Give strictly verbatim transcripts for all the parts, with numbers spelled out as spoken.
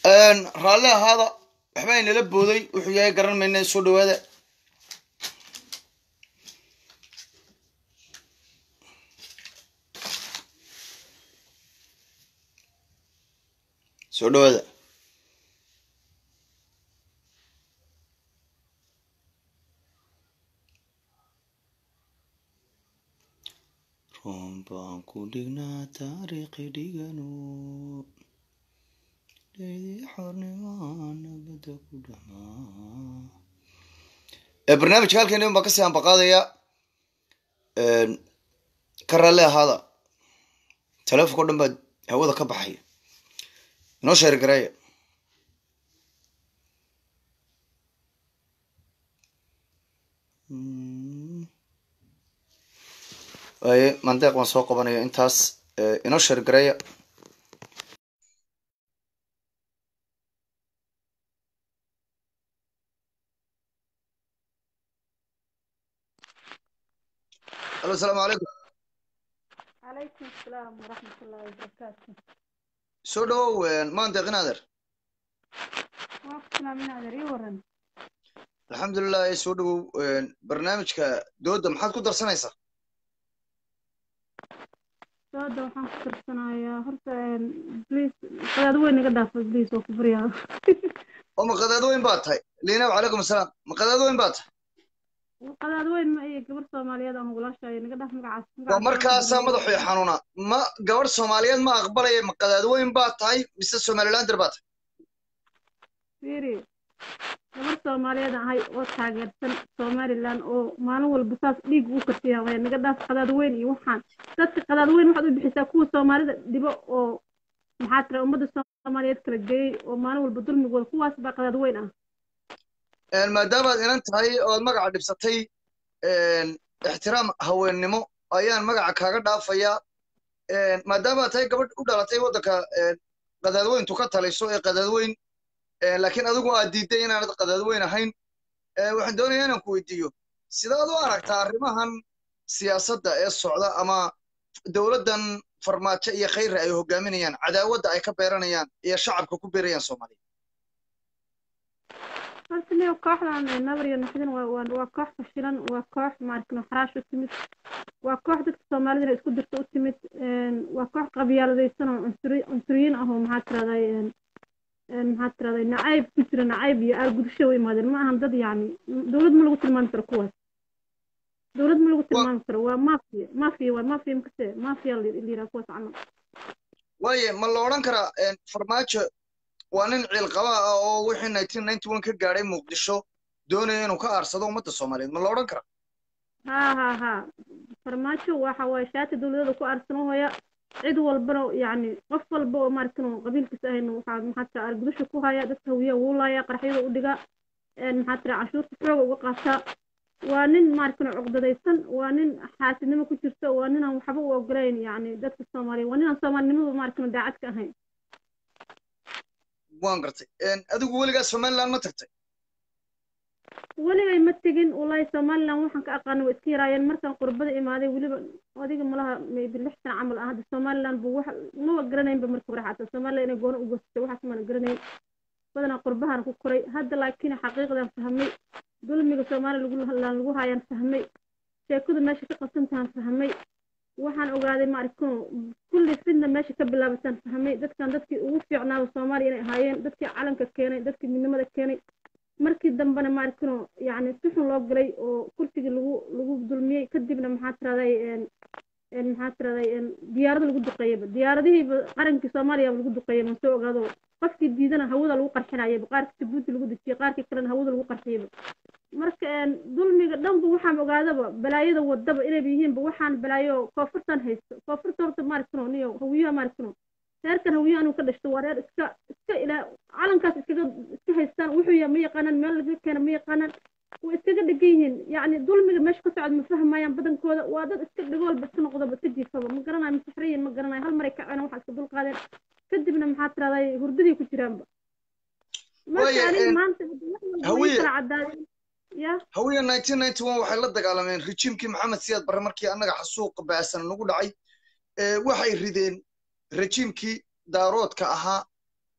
ان رالي هذا وحبين لبودي وحياي قرن من سو دواده سو دواده رومبان كودينا تاريخ ديغانو ليدي حرنمان بدا كودما برنامج قال كان يوم بكسي عن بقاضية كرر له هذا تلف كل ما هو ذا كبحي نشر قراية أي منطقة مسوق بني إنتاس نشر قراية السلام عليكم. عليكم السلام ورحمة الله وبركاته. سودو ما أنت غنادر. ما كنا من هذا ريورن. الحمد لله سودو برنامجك دود محد كدر سنة يسا. دود محد كدر سنة يا هرت بليز قد وين قد أفضل بليز وكبريها. وما قد وين باتها لينا وعليكم السلام ما قد وين باتها. وقد وين ما هي قبر سوماليات أنا ولا شيء نقدر نقعد. ومركز مدحوي حنونا ما قبر سوماليات ما أقبله ما قد وين باتها بس السوماليلاند دربات. فيري قبر سوماليات هاي وتاجر سن سوماليلاند أو مانو البساط ليج وكتيها وين نقدر قد وين يوحنا تت قد وين واحد بيحسكوا سومالي دبوا أو محاطرة أمد السوماليات كرجي ومانو البدل مقول قواس بقد وين أه. ما دام أنت هاي المقعد بسطي احترام هو النمو أيان مقعد كعقد فيا ما دام هاي قبل أودا لتي ودك قدادوين تقطع ليسوء قدادوين لكن أدوكو أديتين أنا قدادوين هين waxaan doonayaa inaan ku weydiiyo sidaad u aragtaa arrimahan siyaasadda ee socda ama dawladdan farmaajo iyo khayr ay hogaaminayaan cadaawadda ay ka beeranayaan iyo shacabka ku beerayaan Soomaaliya halkani kooxdan nabariga naxdin waa koox fashilan waa koox maarkino xaraash u timid waa koox dadka Soomaalida isku dirto u timid waa koox qabyaaladaysan oo cunsuriyiin ah oo maxaa tiraday maxaa tiraday nacayb ku jira nacayb iyo argudisho way maadeen ma ahan dad yaani dawlad ma lagu tilmaami karo kuwaas dawlad ma lagu tilmaami karo waa mafia mafia waa mafia makase mafia liira kuwaas camal waaye ma la oran karaa farmaajo waa nin ciil qaba ah oo wixii nineteen ninety-one ka gaaray Muqdisho doonaya inuu ka aarsado ummadda Soomaaliyeed ma la oran karaa ha ha ha farmaajo waxa way shaati dawladda ku aarsano hooya cid walbana yani qof walba oo markano qabiilkiisa ahayna waxa maxaa argudisho ku haya dadka wiya wulaaya qarxiyada u dhiga een maxaa tira cashuurta xoog uga qaata waa nin markano cuqdadaysan waa nin xaasidnimo ku jirta waa nin aan waxba u ogolayn yani dadka Soomaaliyeed waa nin aan Soomaalinimada markano daacad ka ahayn waan gartay een adigu waligaa Soomaaliland ma tagtay weligay ma tagin wallahi Soomaaliland waxaan ka aqaan way iska yaraayeen markaan qurbada imaaday waliba adiga malaha maybe lix sano camal ah hada Soomaaliland buu wax ma garanayn ba markii hore xataa Soomaaliland inay goon u goostay waxa ma garanayn badana qurbahan ku koray hada laakiin xaqiiqadan fahmay dulmiga Soomaaliland lagu lagu haayaan fahmay sheekadu meesha ka qasantaan fahmay waxaan ogaaday ma arko kulli fidna meesha ka bilaabataan fahmay dadkan dadkii ugu fiicnaa Soomaaliya inay haayeen dadkii calanka keenay dadkii midnimada keenay markii dambana ma arkino yani si xun loo galay oo kursiga lagu lagu dulmiyay kadibna maxaa tiraday een een maxaa tiraday een diyaarada lagu duqeeyay diyaaradihii qarankii Soomaaliya lagu duqeeyay ma soo ogaado qofkii diidana hawada lagu qarxinayay qaarkii Djibouti lagu dajiyay qaarkii kalena hawada lagu qarxiyay marka een dulmiga dhanba waxaan ogaadaba balaayada wadaba inay yihiin ba waxaan balaayo koonfurtan haysto koonfurta horta ma arkino niyo hawiyaha ma arkino reerkan hawiyaha uu ka dhashto waa reer iska iska ila calankaas iskaga iska haystaan wuxuu yahay ma yaqaanaan meel laga keeno ma yaqaanaan way iskaga dhigan yihiin yani dulmiga meesha ka socod ma fahmayaan badankooda waa dad iska dhigool bas noqdo ba tajifaba ma garanayo masixriyin ma garanayo hal maray ka cunaan waxa iska dul qaadeen kadibna maxaa tiraday hurdadii ku jiraanba marka ani maanta hawiya cadaadin ya hawiya nineteen ninety-one waxay la dagaalameen rejiimkii Maxamed Siyaad Barre markii anaga xasuuq baasan nagu dhacay ee waxay rideen rejiimkii daaroodka ahaa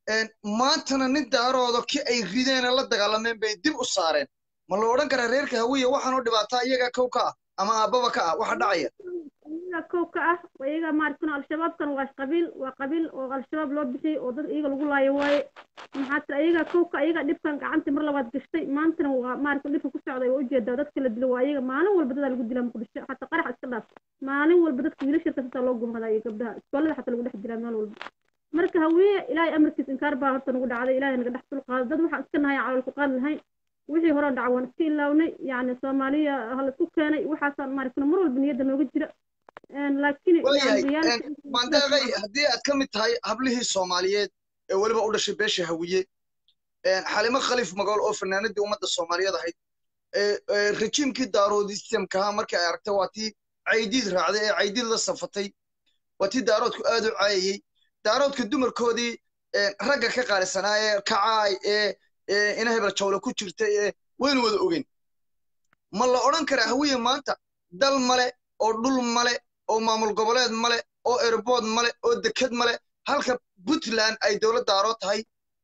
maantana nin daaroodo ki ay rideen la dagaalameen bay dib u saareen ma la odhan karaa reerka hawiye waxaan u dhibaataa iyaga kow ka ah ama aababa ka ah waxa dhacaya iyaga kow ka ah iyaga maaragtay al-shabaabkan waa qabiil waa qabiil oo al-shabaab loo bixiyey oo dad iyaga lagu laayo waaye maxaa tira iyaga kow ka iyaga dhibkan gacanta mar labaad gashtay maantana waa maaragtay dhibka ku socday oo ujeedaa dadka la dilo waa iyaga maalin walba dadaa lagu dilaa muqdisho xataa qarax iska dhaaf maalin walba dadka wiilasha kasaa loo gumhadaa iyo gabdhaha iskoolada xataa lagu dhex dilaa maalin walba marka hawiye ilaahay amarkiis inkaar baa horta nagu dhacday ilaahay naga dhex dulqaado dad waxaan iska nahay calal ku qaad lahayn wixii hore dhac waan iska ilaawnay yacni soomaaliya hala isku keenay waxaasaan maaragtay mar walba niyadda nooga jira laakiin mandeeqay haddii aad ka mid tahay hablihii soomaaliyeed ee weliba u dhashay beesha hawiye xalimo khaliif magool oo fanaanadii ummadda soomaaliyeed ahayd rejiimkii daaroodistemkaha markii ay aragtay waa tii caydiid raacday ee caydiid la safatay waa tii daaroodku aad u caayayey daaroodka dumarkoodii ragga ka qaalisanaa ee kacaay ee ina hebel jawle ku jirta ee waynu wada ogeyn ma la odhan karaa hawiye maanta dal male oo dhul male oo maamul goboleed male oo airbood male oo deked male halka puntland ay dowlad daarood tahay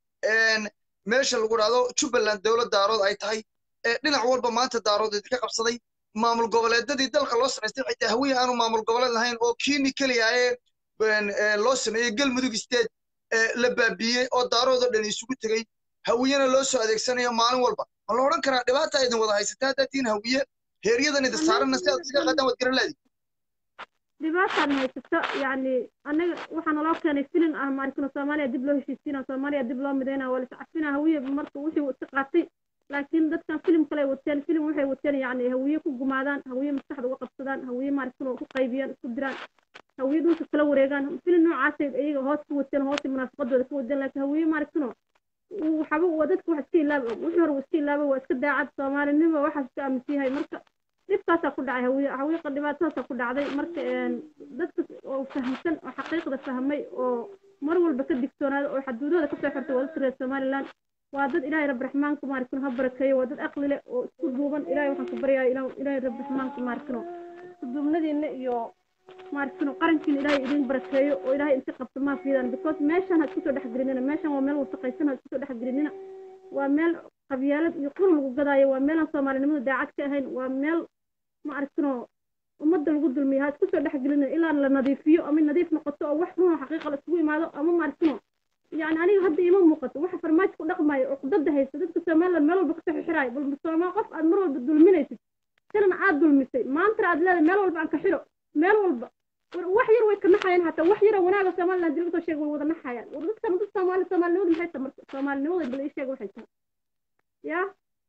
meesha lagu dhahdo jubbaland dowlad daarood ay tahay dhinac walba maanta daarood idinka qabsaday maamul goboleedadii dalka loo samaystay xitaa hawiye aanu maamul goboleed lahayn oo kiini keliya ee loo sameeyey galmudug state la baabiiyey oo daaroodoo dhan isugu tegey hawiyena loo soo adeegsanayo maalin walba ma la odhan karaa dhibaata idin wada haysataa haddaad tihiin hawiye heeryadan idin saaranna si aad iskaga qaadaan waad garan laadi dhibaataan haysato yacni annaga waxaa naloo keenay filin ah maarkino soomaaliya dib loo heshiisiina soomaaliya dib loo midaynaa waa liscafina hawiye marka wixii iska qaatay laakiin dadkan filim kale wateen filim waxay wateen yacni hawiye ku gumaadaan hawiye maskaxda uga qabsadaan hawiye maarkino ku qaybiyaan isku diraan hawiye dhulka kala wareegaan filim noocaasay iyaga hoos ku wateen hoosay munaafaqadooda ka wadeen laakiin hawiye maarkino waxaba waa dadka wax iska ilaaba wixii hore iska ilaaba waa iska daacad soomaalinimo waxaas iska aaminsan yahay marka dhibkaasaa ku dhacay hawiye hawiye dhibaatadaasaa ku dhacday marka dadka oo fahamsan oo xaqiiqda fahmay oo mar walba ka digtoonaada oo xaduudooda kasoo xirtay waa dadka reer somaliland waa dad ilaahay rabbi raxmaanka maarkino ha barakeeyo waa dad aqli leh oo isku duuban ilaahay waxaan ku baryayaa ilaahay rabbi raxmaanka maarkino isku duubnadiina iyo maarkino qarankiina ilaahay idin barakeeyo oo ilaahay inta qabto maa fiidaan because meeshan ha isku soo dhexgelinina meeshan waa meel wasaqaysan ha isku soo dhexgelinina waa meel qabyaalad iyo qurun lagu gadaayo waa meelaan soomaalinimada daacad ka ahayn waa meel ma arkino ummadda lagu dulmiyo ha isku soo dhexgelina ilaa la nadiifiyo ama nadiif noqoto oo wax run oo xaqiiqa la isugu imaado ama ma arkino يعني أنا هدي إمام مقص واحد فرماج كل رقم عقدة هي سدد كسمال المال بكتح حراي بالمسلمان قف المرة بالدولمينيت كلام عاد دولميسي ما أنت عاد لا المال والبع كحرو مال والبع وحير ويكنا حيان حتى وحير وناقة سمال نديله شيء ووضنا حيان ورد سمد سمال سمال نود محيط سمال نود بالإيش شيء وحيط يا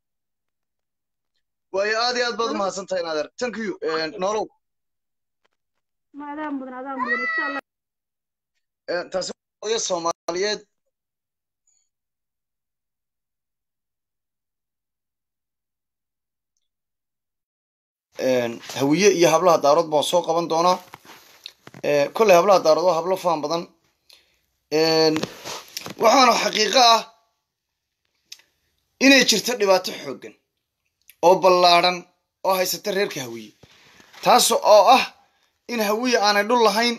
ويا هذه أضبط ما سنتين هذا thank you نورو ما دام بدنا دام بدنا إن شاء الله تاسو يا Soomaaliyeed een hawiye iyo hablaha daarood baan soo qaban doonaa ee kulli hablaha daarood waa hablo faan badan een waxaana xaqiiqo ah inay jirto dhibaato xooggan oo ballaaran oo haysata reerka hawiye taas oo ah in hawiye aanay dhul lahayn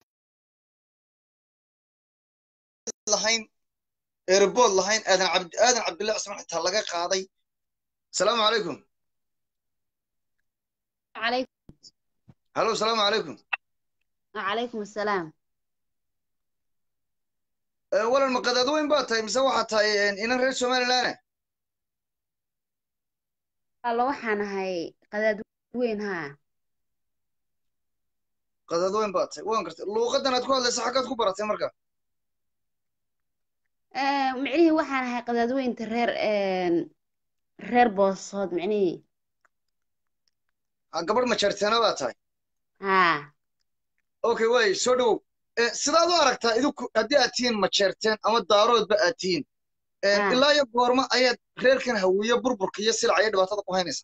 lahayn airport lahayn aadan cabdi aadan cabdullaah ismaan xitaa laga qaaday salaamu calaykum عليكم hallo salaamu calaykum وعليكم السلام walan ma qadaad weyn baa tahay mise waxaa tahay inan reer somaliland الله waxaan ahay qadaad weyn ha qadaad weyn baa tahay waan gartay luuqadan aad ku hadlaysa xaggaad ku baratay marka ee micnihii waxaan ahay qadaad weynta reer een reer boosood micnihii gabadh ma jarteena baa tahay ha okay way soo dhow sidaad u aragtaa idinku haddii aad tihiin ma jeerteen ama daaroodba aad tihiin ilaa iyo goorma ayaad reerkan hawiye burburka iyo silca iyo dhibaatada ku haynaysaa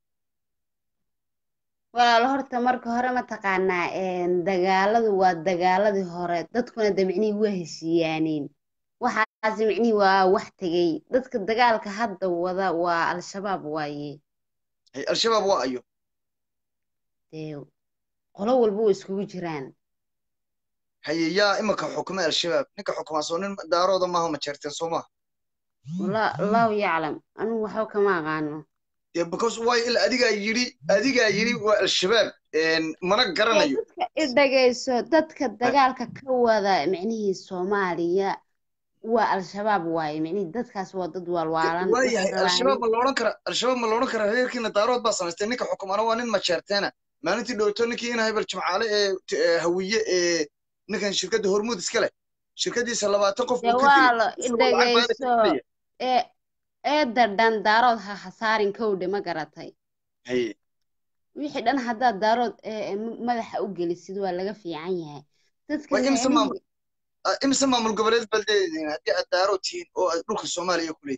walaalo horta marka hore ma taqaanaa een dagaaladu waa dagaaladii hore dadkuna de micnihii waa heshiiyaaniin waxaas micnihii waa wax tegey dadka dagaalka hadda wada waa al-shabaab waaye al-shabaab waa ayo dee qolo walba way iskugu jiraan haye yaa imika xukuma al-shabaab ninka xukumaa soo nin daarooda maaha ma jeerteen soo maaha والله الله يعلم أنا وحوك ما غانو dee because way il adigaa yidhi adigaa yidhi waa al-shabaab mana garanayo dadka idhagayso dadka dagaalka ka wada micnihii Soomaaliya waa al-shabaab waaye micnihii dadkaas waa dad walwaalan waayahay al-shabaab ma la odhan kara al-shabaab ma la odhan kara reerkiina daarood baa samaystay ninka xukumaana waa nin ma jeerteena maalintii dhowto ninkii ina hebel jimcaale ee hawiye ee ninkan shirkadda hormuud iska leh shirkadiisa labaatan qof buu ka jawaalo idhagayso ee eedda dhan daarood ha hasaarin kowdhe ma garatay haye wixii dhan haddaad daarood madaxa u gelisid waa laga fiican yahay dadka imse maamul imse maamul goboleed baad leedihiin haddii aad daarood tihiin oo aad dhulka soomaaliya ku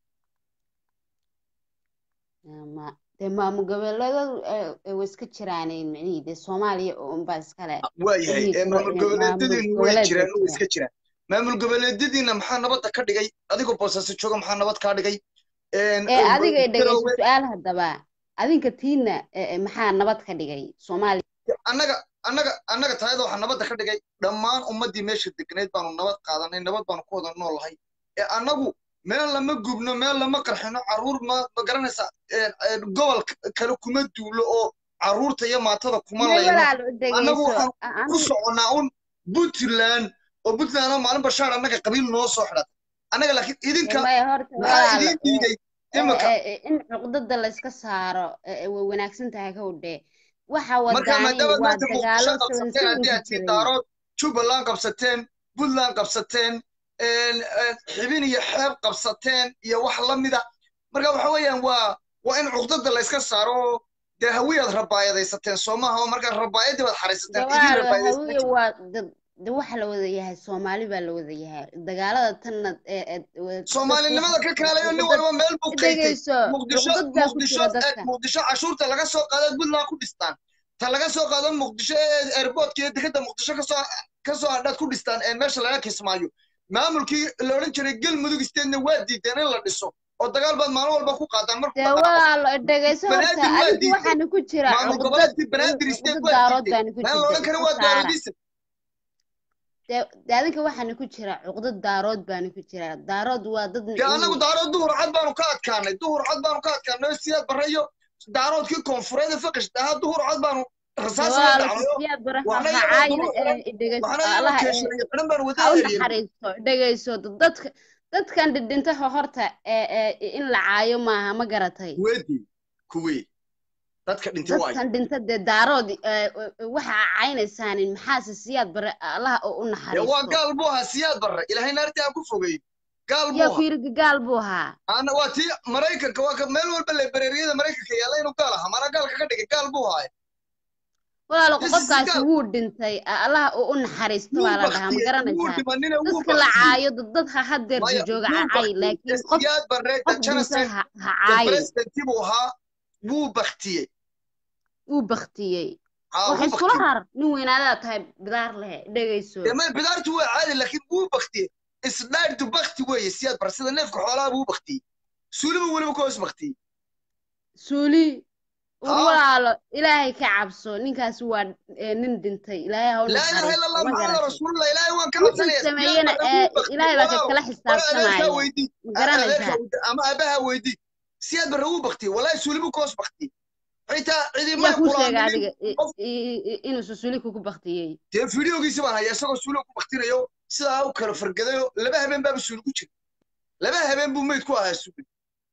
leedihiin dee maamul goboleedadu way iska jiraaneen micnihii dee soomaaliya unbaa iskale waayahay maamul goboleedyadiina way jiraan way iska jiraan maamul goboleedyadiina maxaa nabadda ka dhigay adigoo boosaaso jooga maxaa nabad kaa dhigay ee adiga dhagayso su-aal haddaba adinka tiina maxaa nabad ka dhigay soomaaliya annaga annaga annaga taayada waxaa nabadda ka dhigay dhammaan ummaddii meesha deganayd baanu nabad qaadanay nabad baanu ku wada noolahay ee annagu meel lama gubno meel lama qarxino carruur ma ma garanaysa gobol kale kuma duulo oo carruurta iyo maatada kuma layno annagu waxaan ku soconnaa un puntland oo puntland maalin bashaar annaga qabiil noo soo xidhatay annaga laakiin idinka maxaa idiin diiday imika in cuqdada la iska saaro way wanaagsan tahay kowdhe waxa wadaani waa dagaalo daarood jubbaland qabsateen puntland qabsateen xibin iyo xeeb qabsateen iyo wax la mida marka waxa weeyaan waa waa in cuqdada la iska saaro dee hawiyaad rabaayadaysateen soo maaha oo markaa rabaayadii baad xariisateen idin rabaayadaysateen de waxa la wada yahay Soomaali baa la wada yahay dagaalada tanna Soomaalinimada ka kaalayo nin walba meel buu kaydey Muqdisho Muqdisho Muqdisho cashuurta laga soo qaado Puntland ku dhistaan ta laga soo qaado Muqdisho airportka dekada Muqdisho ka soo ka soo hadad ku dhistaan ee meesha laga kismaayo maamulkii la oran jiray galmudug isteedna waa diideen in la dhiso oo dagaal baad maalin walba ku qaadaan marka walaalo dhagayso horta adigu waxaan ku jira maamul goboleedkii banaadir isteed waa diideen la oran karo waa daaroodiisa daadinka waxaana ku jira cuqdad daarood baana ku jira daarood waa dad anagu daarood duhur cad baanu ka adkaanay duhur cad baanu ka adkaanay siyaad barayo daaroodkii koonfureed faqash daha duhur cad baanu rasaas la dhacdo dhagayso dadka dadkan dhidhinta horta in la caayo maaha ma garatay weedi kuwii dadka dhintay waay dadkan dhinta de daarood waxa caynaysaan maxaa siyaad bare Allah oo u naxariisto waa gaal buu ahaa siyaad bare ilaahay naartii aan ku fogay gaal buu ahaa fiir gaal buu ahaa ana waa tii Mareykanka waa ka meel walba la bareeriyada Mareykanka yaala inuu gaal ahaa mana gaalka ka dhigay gaal buu ahaa walaalo qofkaas wuu dhintay Allah oo u naxariisto waa la dhahaa ma garanaysaa dadka la caayo dad ha hadeer jooga caay laakiin qof siyaad bare janasa ha caay president buu ahaa wuu baktiyay wuu baktiyay waxay isula har nin weynaada tahay bidaar leh dhagayso ma bidaartu waa caadi laakiin wuu baktiyay isdhaartu bakti weeye siyaad bar sida neefka xoolaha buu baktiyay suuliba weliba koos baktiyay suuli walaalo ilaahay ka cabso ninkaas waa nin dhintay ilaahay ha u naxariisto la ilaha illa allah muhammad rasuulullah ilaahay waan kala sameeyana ilaahay baa kala xisaabtamaya garanaysaa ama abaha weydii siyaad bar wuu baktiyay wallahi suuliba koos baktiyay xitaa ciidamada ku sheegay adiga inuu suuli ku baktiyay dee fiidiyogiisa baan hayaa isagoo suuli ku baktinayo sidaa u kala fargadayo laba habeen baa suuli ku jira laba habeen buu meyd ku ahaa suuli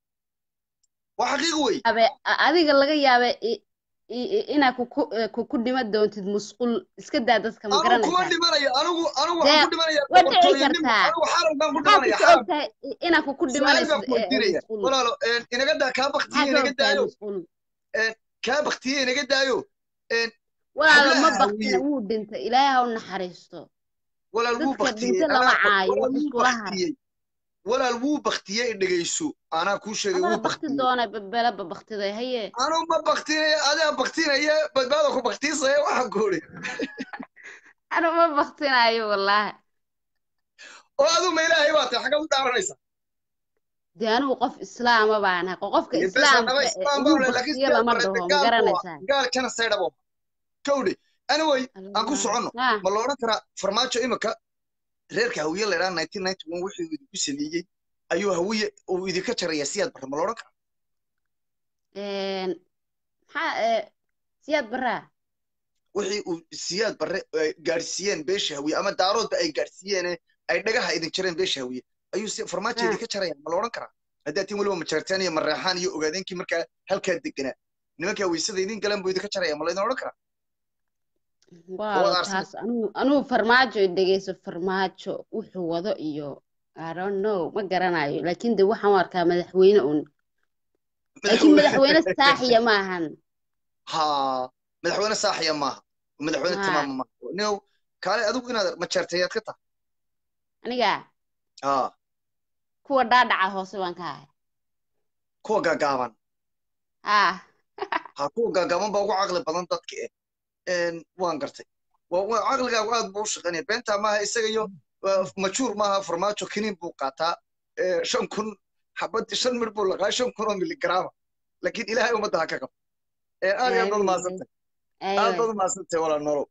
waa xaqiiq wey adiga laga yaabay inaa ku ku dhima doontid musqul iska daa dadka ma garanaysaa kuma dhimanayo anigu anigu waxaan ku dhimanaya anigu xaram baan ku dhimanaya xaram inaa ku ku dhimanayso walaalo inaga daa kaa baktiye inaga daayo kaa baktiye inaga daayo walaalo ma baktina wuu dhintay ilaahay ha u naxariisto walaal wuu baktiyey lama caayo iskulaha walaal wuu baktiyey dhagayso anaa kuu sheegay wuu baktiyey doona bela baktiday haye anuu ma baktinaya adaa baktinaya badbaada ku baktiisaya waxa goori anuu ma baktinayo wallahi oo adu ma ilaahay baa tahay xagga u dhaaranaysa de anigu qof islaama baan ahay qofka islaamka lama dhaho ma garanaysaa gaal kana saydhabo kowdhi anyway aan ku الله socono ها ma la oran karaa farmaajo imika reerka hawiye la yidhaha nineteen ninety one wixii uu idinku sameeyey ayuu hawiye uu idinka jaraya siyaad barre ma la oran karaa إن ها سياد برا wixii uu siyaad barre ay gaarsiiyeen beesha hawiye ama daaroodba ay gaarsiiyeen ay dhagaha idin jareen beesha hawiye ayuu si farmaajo ها idinka jaraya ma la oran karaa haddaad tiin weliba majeerteen iyo mareexaan iyo ogaadeenkii markaa halkaa deganaa nimankaa weysada idin galan buu idinka jaraya ma la idin oran karaa واو waad aarsan تاس أنو أنو فرماجو دقيس فرماجو وحو وضو إيو I don't know ما قرنايو لكن ده وحنا واركا مدحوينة أون لكن مدحوينة ساحية ماهن ها madaxweyne saaxiya maaha madaxweyne ها tamaama maaha nio kaale adigu inaad majeertayaad ka tahay أنيقا ها كوا دادعا هو سوان كاي kuwa gaagaaban ها ha kuwa gaagaaban baa ugu caqli badan dadka eh een waan gartay waa waa caqligaagu aad buu u shaqaynaya beenta maaha isaga iyo majuur maaha farmaajo kiniin buu qaataa ee shan kun xabad shan mir buu laqaa shan kun oo miligaraama laakiin ilaahay ummadda ha ka qabo ee aad iyo aad baad mahadsantay aad baad أيوة mahadsantay walaa nolow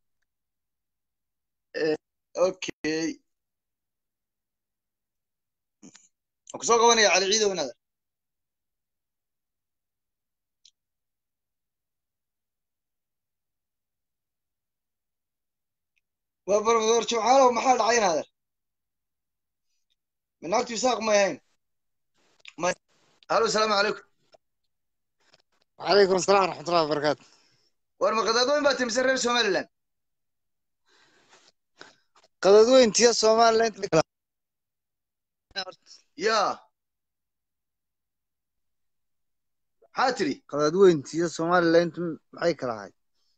okay waan kusoo qabanaya cali ciidow inaad waa barbadoor jimcaalow maxaa dhacay inaad من naagtu isaaq may ahayn may halo asalaamu calaykum وعليكم السلام ورحمة الله وبركاته. war ma qadaadooyin baa timisa reer somaliland قدوين تيا سومال انت yaa maxaa tiri قدوين تيا سومال انت maxay kala ahay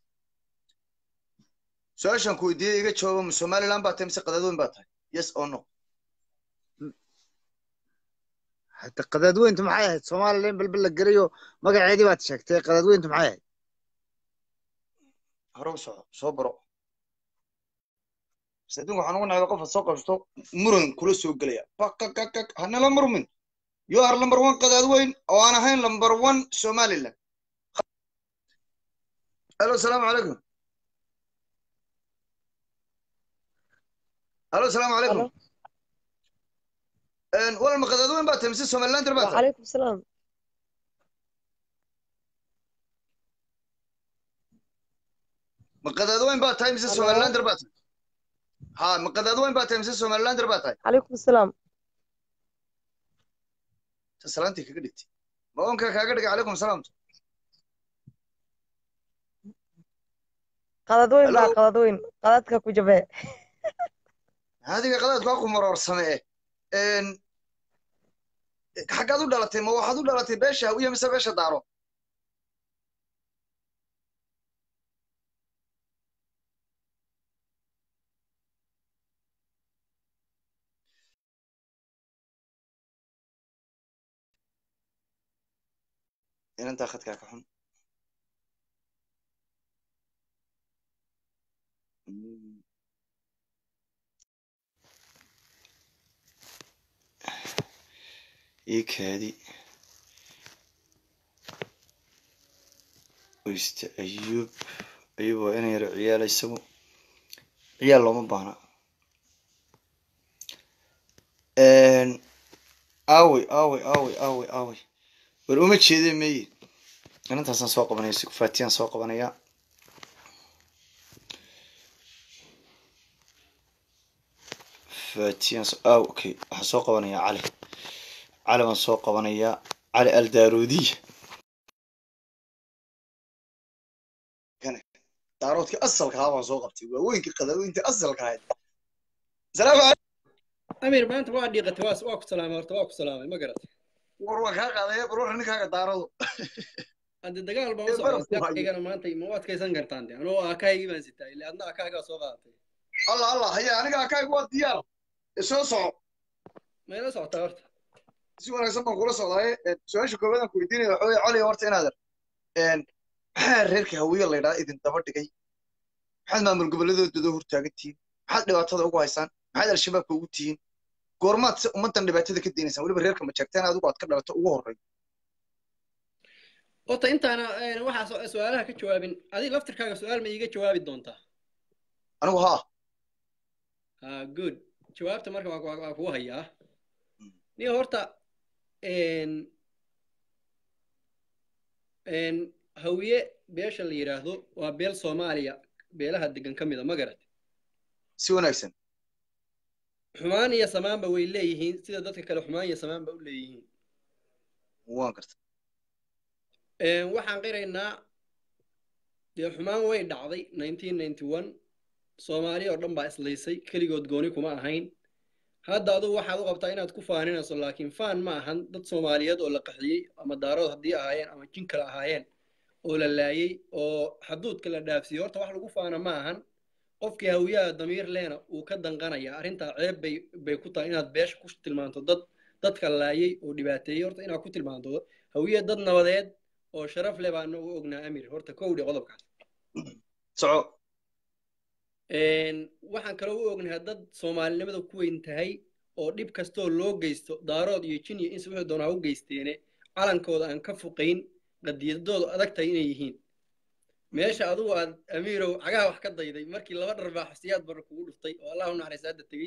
su-aashan ku weydiiyey iga jawaabo ma somaliland baa tahay mise qadaadooyin baa tahay yes or no حتى قدوين انت maxay ahayd Soomaaliland balbal la gariyo magaceedii baad sheegtay qadadweyn inta maxay ahayd hore u soco soo baro sadin waxaan ugu nahay qof soo qabsto muran kula soo galaya bakakak hanala murmin you are number one qadaadweyn oo aan ahayn number one somaliland halo asalaamu calaykum halo asalaamu calaykum wala ma qadaadweyn baa tahay mise somaliland baa tahay وعليكم السلام ma qadaadweyn baa tahay mise Hello. somaliland baa tahay ha ma qadaadweyn baa tahay mise somaliland baa tahay عليكم السلام salaantii kaga dhigtay ma onka kaaga dhigay calaykum salaam قدادوين Hello. بقى قدادوين قدادك كوجبه هذه qadaadku aku maroorsame eh een xaggaad u dhalatay ma waxaad u dhalatay beesha hawiye mise beesha daaro inantaa khadkaa ka xun ii kaadi wayste ayuub ayuub waa inay yaro ciyaala isagu ciyaal looma baahna aawey aawey aawey aawey aawey war uma jeedee meye inantaasaan soo qabanaya si kufaatiyaan soo qabanaya faatiyaan aw okay waxaan soo qabanayaa cali cali baan soo qabanayaa cali aldaroodiya daaroodkii asalka ahaa baan soo qabtay waaweynkii qadaweyntii asalka ahayd salaamu calaykum أمير ما أنت واحد يقتل واس واكو سلامة ورت واكو سلامة ما قرأت war waan kaa qaadaya war war ninkaaga daarado أنت الدجال إيه بوصل برضو بس هاي. أنا ما أنت مواد كيسان قرطان دي أنا أكاي جبان ستة اللي عندنا أكاي قا صوغاتي allah allah haya aniga akaygu waa diyaar isoo soco ما يلا صوت ورت si wanaagsan baan kula socdaay su-aasha koowaad aan ku weydiinaya waxa weye cali horta inaadan maxaa reerka hawiye la yidhaha idin daba dhigay maxaad maamul goboladooda hortaagan tihiin maxaad dhibaatada ugu haysaan maxaad al-shabaabka ugu tihiin goormaad si ummadan dhibaatada ka daynaysaan weliba reerka ma jeegteen adigu aad ka dhalato ugu horreyn horta intaana waxaa su-aalaha ka jawaabin adiga laftirkaaga su-aal ma iiga jawaabi doontaa anigu haa ha good jawaabta marka waa kugu hayaa ni horta hawiye beesha la yiraahdo waa beel Soomaaliya beelaha degan ka mid ah ma garat si wanaagsan xumaan iyo samaanba way leeyihiin sida dadka kale xumaan iyo samaanba u leeyihiin waan gartay een waxaan qiraynaa dee xumaan way dhacday nineteen ninety-one Soomaaliya oo dhan baa islaysay kaligood gooni kuma ahayn hadda adigu waxaad u qabtaa inaad ku faaninayso laakiin faan ma ahan dad Soomaaliyeed oo la qaxiyay ama daarood haddii ahaayeen ama jin kale ahaayeen oo la laayay oo xuduudka la dhaafsiyo horta wax lagu faana ma ahan qofkii hawiyaha damiir leena uu ka danqanaya arrinta ceeb bay bay ku tahay inaad beesha ku tilmaanto dad dadka laayay oo dhibaateeyay horta inaad ku tilmaanto hawiye dad nabadeed oo sharaf leh baan ugu ognaa amir horta kowdii qodobkaas soco een waxaan kale u ognahay dad Soomaalinimada ku weyn tahay oo dhib kastoo loo geysto daarood iyo jin iyo in wixii doonaa u geysteene calankooda aan ka fuqayn qadiyadooda adag tahay inay yihiin meesha adigu aad amiirow cagaha wax ka dayday markii laba dharbaax siyaad bar kugu dhuftay oo Allah u naxariisto hadda tagay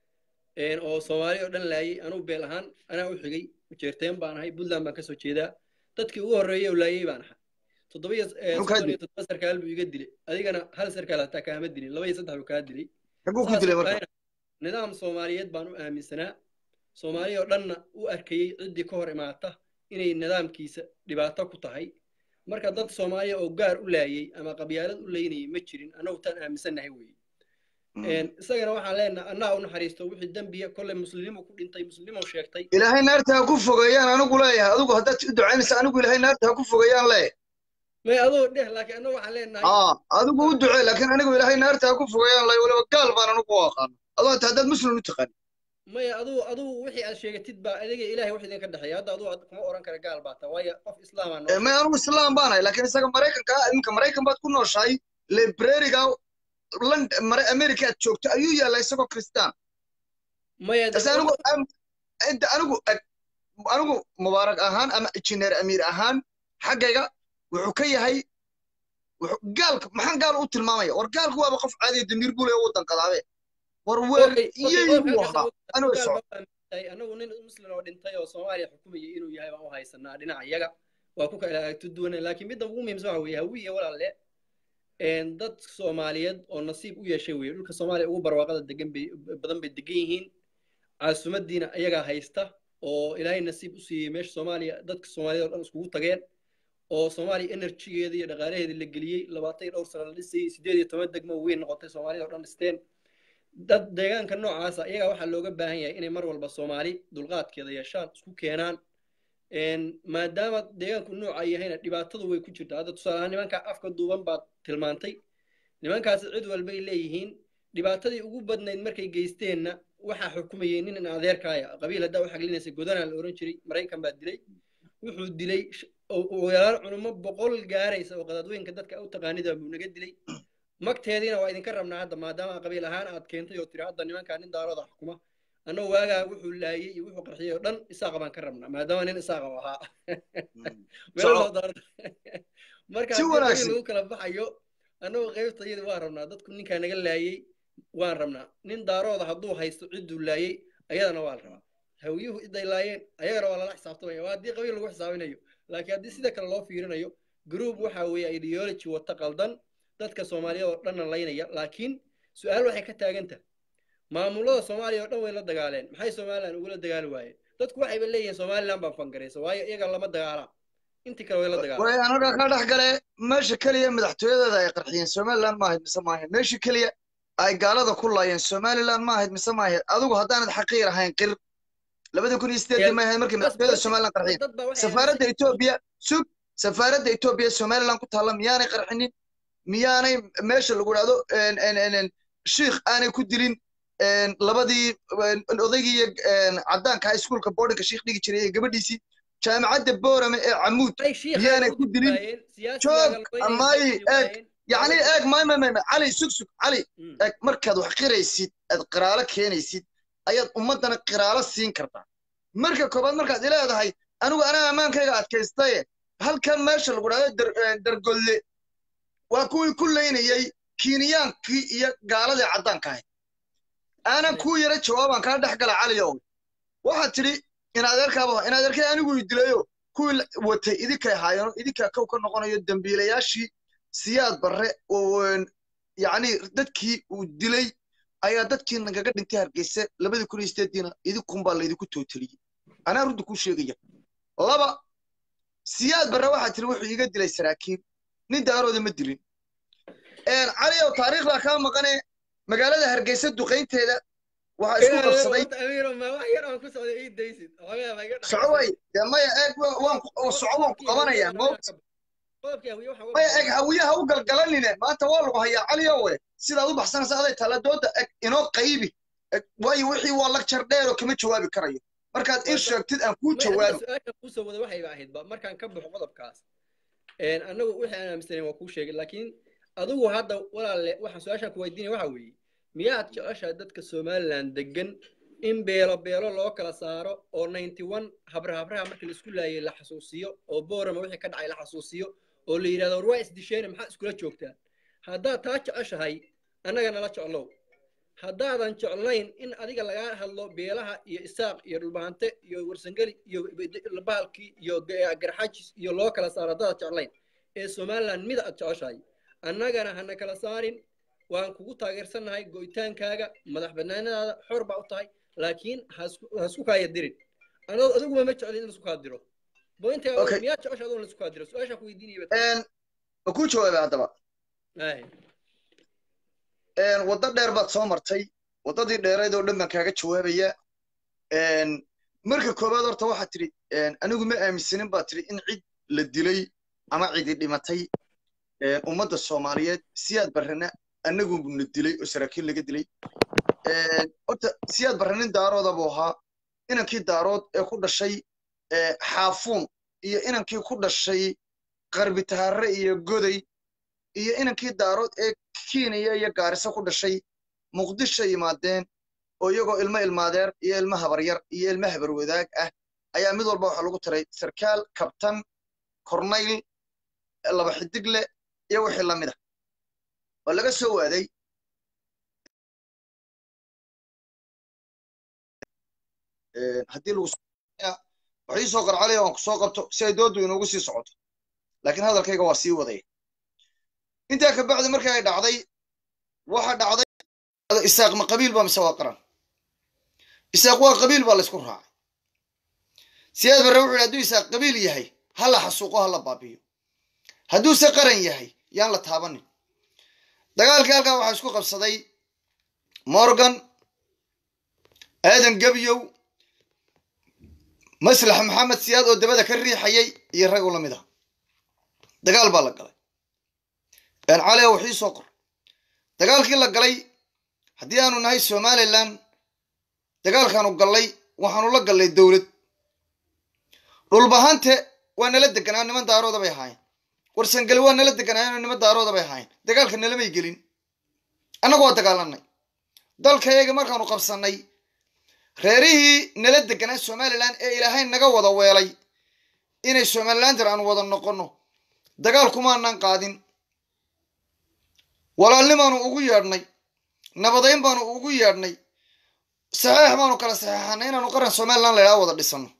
een oo Soomaali oo dhan laayay anuu beel ahaan anaa u xigay ujeerteen baan ahay Puntland baan ka soo jeedaa dadkii ugu horeeyay oo laayay baan ahay toddobiyo toddoba sarkaal buu iga dilay adigana hal sarkaal hataa kaama dilin laba iyo saddex buu kaa dilay xaguu ku dilay marka nidaam Soomaaliyeed baan u aaminsanaa Soomaali oo dhanna u arkayay cidii ka hor imaata inay nidaamkiisa dhibaato ku tahay marka dad Soomaaliya oo gaar u laayay ama qabyaalad u leeynay ma jirin anagu tan aaminsanahay weey een isagana waxaan leenahay anaa u naxariisto wixii dambiya kulli muslimiin ku dhintay muslimiin sheegtay ilaahay naarta ku fogeeyaan anigu leeyahay adigu hadda u ducaynaysa anigu ilaahay naarta ku fogeeyaan leeyahay ma adoo dheh laakiin anagu waxaan leenahay aa adigu u ducay laakiin anigu ilaahay naarta ku fogeeyaan leeyahay wala gaal baan anigu aqaan adoo hadda muslim u taqaan ma aduu aduu wixii aad sheegatid ba adiga ilaahay wax idin ka dhaxay hadda aduu kuma oran kara gaal baa taa waayo qof islaam aan ma anigu islaam baan ahay laakiin isaga mareykanka inka mareykan baad ku nooshahay librariga London mare America aad joogto ayuu yaalay isagoo kristaan ma anigu inta anigu anigu mubaarak ahaan ama engineer amiir ahaan xaggayga wuxuu ka yahay wuxuu gaalka maxaan gaal u tilmaamaya war gaalku waaba qof caadi damiir buu leeyahay wadan qadaabe war weer iyuu waxa anigu soo anagu nin muslim oo dhintay oo Soomaaliya xukumayay inuu yahay baan u haysanaa dhinaca iyaga waa ku kala agto duwan laakiin midda ugu muhiimsan waxa weeye hawiye walaalle een dad Soomaaliyeed oo nasiib u yeeshay weey dhulka Soomaaliya ugu barwaaqada degan bay badan bay degan yihiin caasimaddiina ayaga haysta oo ilaahay nasiib u siiyay meesha Soomaaliya dadka Soomaaliyeed oo dhan iskugu tageen oo Soomaaliya energy-geeda iyo dhaqaalaheeda la geliyay labaatan iyo dhowr sano la dhisay sideed iyo toban degmo weyn noqotay Soomaaliya oo dhan dhisteen dad deegaanka noocaas ah iyaga waxa looga baahan yahay inay mar walba Soomaali dulqaadkeeda yeeshaan isku keenaan een maadaama deegaanku nooca yahayna dhibaatadu way ku jirtaa dad tusaale ahaan nimanka afka duuban baad tilmaantay nimankaas cid walba ay leeyihiin dhibaatadii ugu badnayd markay geysteenna waxa xukumayay nin adeerkaaya qabiil hadda waxa gelinaysa godana la oran jiray Mareykan baa dilay wuxuu dilay oo yar cunuma boqol gaaraysa oo qadadweynka dadka u taqaanida buu naga dilay magteedina waa idin ka rabnaa hadda maadaama qabiil ahaan aad keentay oo tiri hadda nimanka nin daarada xukuma anoo waaga wuxuu laayay iyo wuxuu qarxiyay oo dhan isaaq baan ka rabnaa maadaama nin isaaq ahaa marka lagu kala baxayo anoo qaybtayada waa rabnaa dadku ninka naga laayay waan rabnaa nin daarooda hadduu haysto ciduu laayay ayadana waa la rabaa hawiyuhu iday laayeen ayagana waa lala xisaabtamaya waa haddii qabiil lagu xisaabinayo laakiin haddii sida kale loo fiirinayo group waxa weeye ideology wata qaldan dadka Soomaaliyeed oo dhan laynaya laakiin su'aal waxay ka taagan tahay maamulada Soomaaliya oo dhan way la dagaaleen maxay Soomaaliland ugu la dagaali waayeen dadku waxay leeyihiin Soomaaliland baan fangareysa waayo iyaga lama dagaala intii kale way la dagaaleen way anaga ka dhax galay meesha kaliya madaxtooyada ay qarxiyeen Soomaaliland ma ahayd mise ma ahayd meesha kaliya ay gaalada ku laayeen Soomaaliland ma ahayd mise ma ahayd adigu haddaanad xaqiir ahayn qir labada kun iyo sideed ma ahayd markii madaxtooyada Soomaaliland qarxiyeen safaaradda Itoobiya sug safaaradda Itoobiya Soomaaliland ku taala miyaanay qarxinin miyaanay meesha lagu raado een een sheekh aanay ku dilin een labadii odaygii cadaanka iskuulka boardinga sheekh dhigi jiray gabadhiisii jaamacadda Boorame ee Camuud miyaanay ku dilin joog amay eeg yani eeg ma ma ma cali sug sug cali eeg markaad wax qiraysid ad qiraalo keenaysid ayaad ummadana qiraalo siin kartaa marka koobaad markaad leedahay anigu ana amaankayga adkaystay halkan meesha lagu dhahdo dargolle waa kuwii ku leynayay kiiniyaankii iyo gaaladii caddaanka ahayd aanan kuu yara jawaabaan kaa dhex gala caliyow waxaad tidhi in adeerkaaba in adeerkay anigu i dilayo kuwii watay idinkay ahaayeen idinkaa kow ka noqonayo dambiilayaashii siyaad barre oo yacni dadkii uu dilay ayaa dadkii nagaga dhintay hargeysa labadii kun iyo sideediina idinkunbaa laydinku tooteliyey anaa runta kuu sheegaya laba siyaad barre waxaad tidhi wuxuu iiga dilay saraakiin nin daarooda ma dilin caliyow taariikhdaa kaa maqane magaalada hargeysa duqaynteeda waxaa isku qabsaday socoway dee maya eeg waan soco waan ku qabanayaa moogta maya eeg hawiyaha u galgalanine maanta waa lagu hayaa caliyowe sidaad u baxsanaysa aday taladooda eg inoo qaybi waayo wixii waa lagjar dheeroo kama jawaabi karayo markaad in sheegtid aan kuu jawaabo kusoo wada waxayba ahaydba markaan ka baxo qodobkaas annagu wixii aan aaminsanayn waa kuu sheegay laakiin adigu hadda walaalle waxaan su-aashaan ku weydiinaya waxa weeye miyaad jeceshaa dadka somaliland degan in beelo beelo loo kala saaro oo ninety one habra habraha markii la isku laayay la xasuusiyo oo boorama wixii ka dhacay la xasuusiyo oo la yidhahdo war waa isdisheene maxaa iskula joogtaan haddaad taa jeceshahay annaga nala jeclow haddaadan jeclayn in adiga lagaa hadlo beelaha iyo isaaq iyo dhulbahante iyo warsangeli iyo bahalkii iyo garxajis iyo loo kala saaro haddaad jeclayn ee somaliland mida aad jeceshahay annagana hana kala saarin waan kugu taageersannahay go'itaankaaga madax bannaanadaada xor baa u tahay laakiin ha isku kaaya dirin adiguma ma jeclin in la isku kaa diro bointa miyaa jecesha adoon la isku kaa diro su-aashaa ku weydiinaya ma kuu jawaabay haddaba waddo dheer baad soo martay waddadii dheerayd oo dhan baan kaaga jawaabaya marka koowaad horta waxaad tidhi anigu ma aaminsanin baad tidhi in cid la dilay ama cidi dhimatay ummadda soomaaliyeed siyaad barrena annagu na dilay oo saraakiil laga dilay horta siyaad barre nin daarooda buu ahaa inankii daarood ee ku dhashay xaafuun iyo inankii ku dhashay qarbi taharre iyo goday iyo inankii daarood ee kiiniya iyo gaarisa ku dhashay muqdisho yimaadeen oo iyagoo ilmo ilmaadeer iyo ilmo habaryar iyo ilmo habar wadaag ah ayaa mid walba waxaa lagu taray sarkaal kabtan kornayl laba xidigle iyo wixii la mid ah waa laga soo waaday haddii lagu waxii soo qarcalaya waan ku soo qabto si ay doodu inoogu sii socoto laakiin hadalkayga waa sii wadaya intaa ka bacdi markii ay dhacday waxa dhacday isaaq ma qabiil baa mise waa qaran isaaq waa qabiil baa laysku raacay siyaad barre wuxuu yidhi hadduu isaaq qabiil yahay ha la xasuuqo ha la baabiyo hadduuse qaran yahay yaan la taabanin dagaalkii halkaa waxaa isku qabsaday morgan aadan gebyow maslax maxamed siyaad oo dabada ka riixayay iyo rag u la mid ah dagaal baa la galay caliya waxii soo qor dagaalkii la galay haddii aanu nahay somaliland dagaalkaanu gallay waxaanu la gallay dowlad dhulbahante waa nala deganaa niman daarooda bay ahaayeen warsangeli waa nala deganaa niman daarooda bay ahaayeen dagaalka nalamay gelin annagu waa dagaalanay dalkayaga markaanu qabsannay reerihii nala deganaa somaliland ee ilaahay naga wada weelay inay somalilander aan wada noqonno dagaal kumaanaan qaadin walaalnimaanu ugu yeedhnay nabadayn baanu ugu yeedhnay saxeex baanu kala saxeexanay inaanu qaran somaliland la idhaha wada dhisanno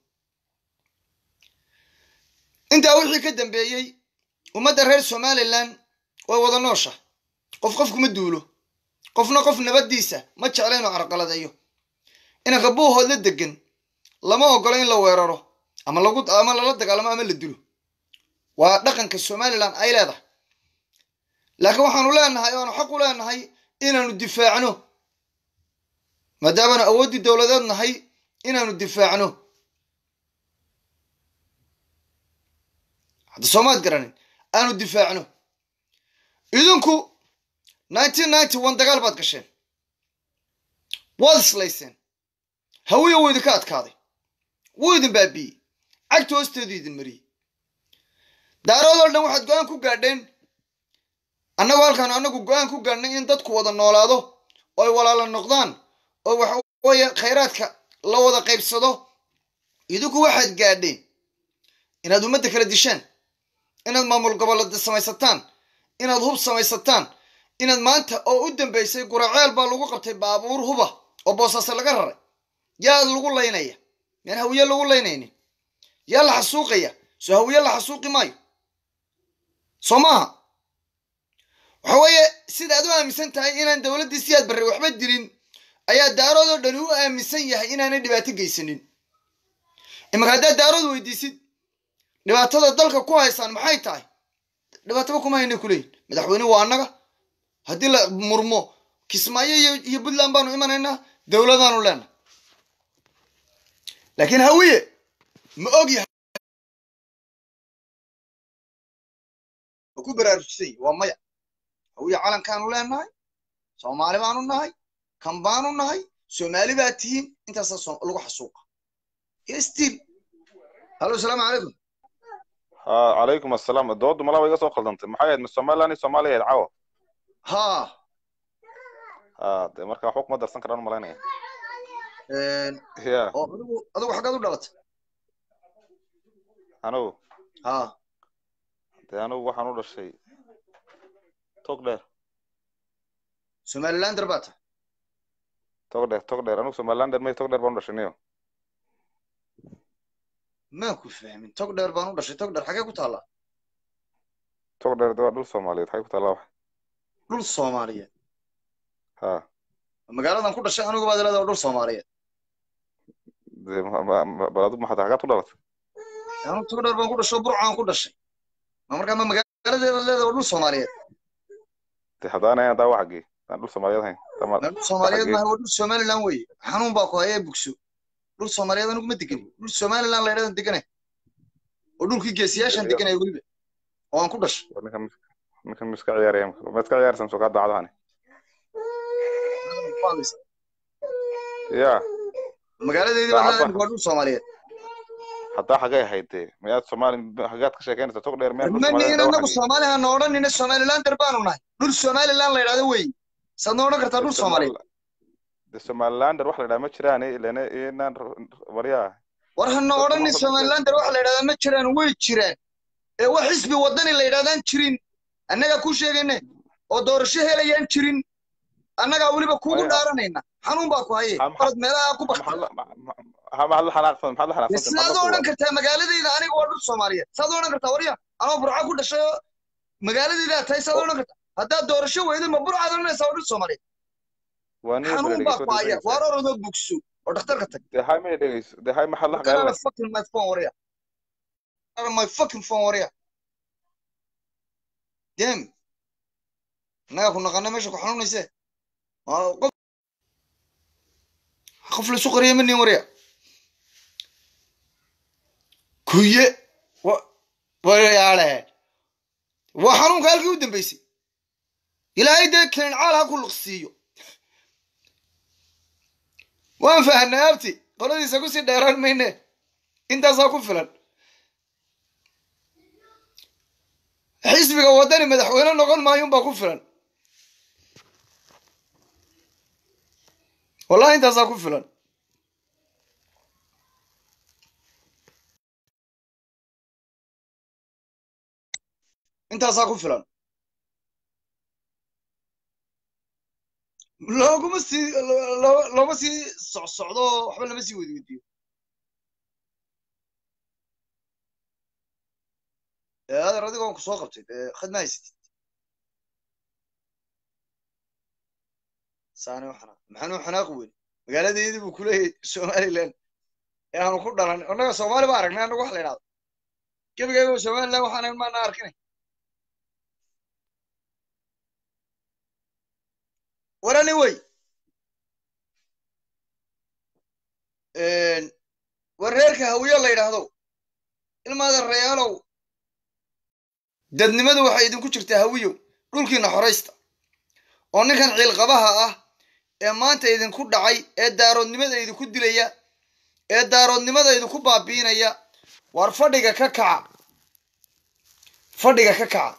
intaa wixii ka dambeeyey ummadda reer somaliland way wada noosha qof qofkuma duulo qofna qof nabaddiisa ma jecla inuu carqaladeeyo inanka buuhood la degan lama ogolo in la weeraro ama lagu ama lala dagaalamo ama la dilo waa dhaqanka somaliland ay leedahay laakiin waxaanu leenahay oanu xaq u leenahay inaanu difaacno maadaamanu awooddii dowladeed nahay inaanu difaacno hadda soomaad garanin aanu difaacno idinku nineteen ninety one dagaal baad gasheen waad islayseen hawiya wuu idinka adkaaday wuu idin baabiiyey cagta hoosteedu idin mariyey daaroodoo dhan waxaad go-aan ku gaadheen annagu halkaanu annagu go-aan ku gaadhnay in dadku wada noolaado oo ay walaala noqdaan oo waxa weeye khayraadka la wada qaybsado idinku waxaad gaadheen inaad ummadda kala dishaan inaad maamul goboleed samaysataan inaad hub samaysataan inaad maanta oo u dambaysay guraceel baa lagu qabtay baabuur huba oo boosaaso laga raray yaa lagu laynaya yaan hawiye lagu laynaynin yaa la xasuuqaya soo hawiye la xasuuqi maayo soo maaha waxa weeye sida aad u aaminsan tahay inaan dowladdii siyaad barre waxba dirin ayaa daarood oo dhani u aaminsan yahay inaanay dhibaato geysanin imaka haddaad daarood weydiisid dhibaatada dalka ku haysaan maxay tahay dhibaataba kuma haynay kuleeyihin madaxweyne waa annaga haddii la murmo kismaayo iyo puntland baanu imanaynaa dowladaanu leenahay laakiin hawiye ma og yahay ma ku baraarujisay waa maya hawiye calankaanu leenahay soomaali baanu nahay kan baanu nahay soomaali baa tihiin intaasaa lagu xasuuqa iyo stiil hallo asalaamu calaykum عليكم السلام الدود ملا ويقص خلدنت maxay ahayd Soomaaliland Soomaaliyeed caawa ha ah de marka xukuma darsan karaan malaynaya een ya oo adigu adigu xaqad u dhalatay anu ha de anu waxaan u dhashay Togdheer Somaliland rabata Togdheer Togdheer anu Somaliland ma Togdheer baan u dhashaynayo ما كنت فاهم تقدر بانو دشي تقدر حاجه ku taala Togdheer dad dhul Soomaaliyeed xay ku taala wax dhul Soomaaliyeed ha magaaladan ku dhashay anigu baad leedahay dhul Soomaaliyeed de baladu ma hada xagaa u dhalatay anu togdheer baan ku dhashay burcaan ku dhashay ma markaa ma magaaladeeda leedahay dhul Soomaaliyeed de hadaana yaa daa waxgi aan dhul Soomaaliyeed hayn tamam dhul Soomaaliyeed ma waa dhul Somaliland way xanuun baa ku hayay bugso dhul Soomaaliyeed anigu ma degan dhul Somaliland la yiraahdo deganay oo dhulkii geesiyaashan deganay waliba oo aan ku dhashay ninkan ninkan miska ciyaaraya ma iska ciyaarsan soo ka dacdahani ya magaaladeedii baa leedahay dhul Soomaaliyeed hadaa xagay hayde miyaad Soomaali xagaad ka sheekeynaysaa Togdheer meel Soomaaliyeed anagu Soomaaliha noodhanina Somaliland darbaanu nahay dhul Somaliland la yiraahdo way sadnoona kartaa dhul Soomaaliyeed de Somaliland wax la yiraahdo ma jiraan ilaa inaan wariyaa war hana oranay Somaliland wax la yiraahdo ma jiraan way jiraan ee wax xisbi wadani la yiraahdaan jirin annaga ku sheegaynay oo doorasho helayaan jirin annaga waliba kuugu dhaaranayna xanuun baa ku hayay farad meelaha ku baxay ha ma la xanaaqsan ma la xanaaqsan saad oran kartaa magaaladeeda aniga waa dhul Soomaaliyeed saad oran kartaa wariyaa anoo burca ku dhashay magaaladeeda tahay saad oran kartaa hadaa doorasho weydo ma burca oranaysaa dhul Soomaaliyeed xanuun baa ku haya war orado bugso oo dhakhtarka tag de hay ma dhageyso de hay maxal la qaadan fucking my phone wariyaa ana my fucking phone wariyaa dem naga ku naqana meesha ku xanuunayse qof qof la soo qariyo min wariyaa kuye wa wariyaale wa xanuun kaalkii u dambeysay ilaahay de keen caalaha ku luqsiyo waan fahanay abti qoladiisa ku sii dheeraan mayne intaasaa ku filan xisbiga wadani madaxweyne noqon maayo unbaa ku filan wallahi intaasaa ku filan intaasaa ku filan looguma sii looma sii socsocdo waxba lama sii weydiiyo هذا راديو كون كسو قبتي خدنا يستي ساني وحنا maxaan xanaaq weyn magaaladeedii buu kuleeyay Soomaaliland ee aan ku dhalan anaga Soomaali ba aragnaa anagu wax la yiraahdo kibigayga Soomaaliland waxaan ma na arkinay warani way een wareerka hawiye la yiraahdo ilmaada reeyalow dadnimadu waxay idinku jirtaa hawiyo dhulkiina xoreysta oo ninkan ciil qabaha ah ee maanta idinku dhacay ee daaroodnimada idinku dilaya ee daaroodnimada idinku baabiinaya war fadhiga ka kaca fadhiga ka kaca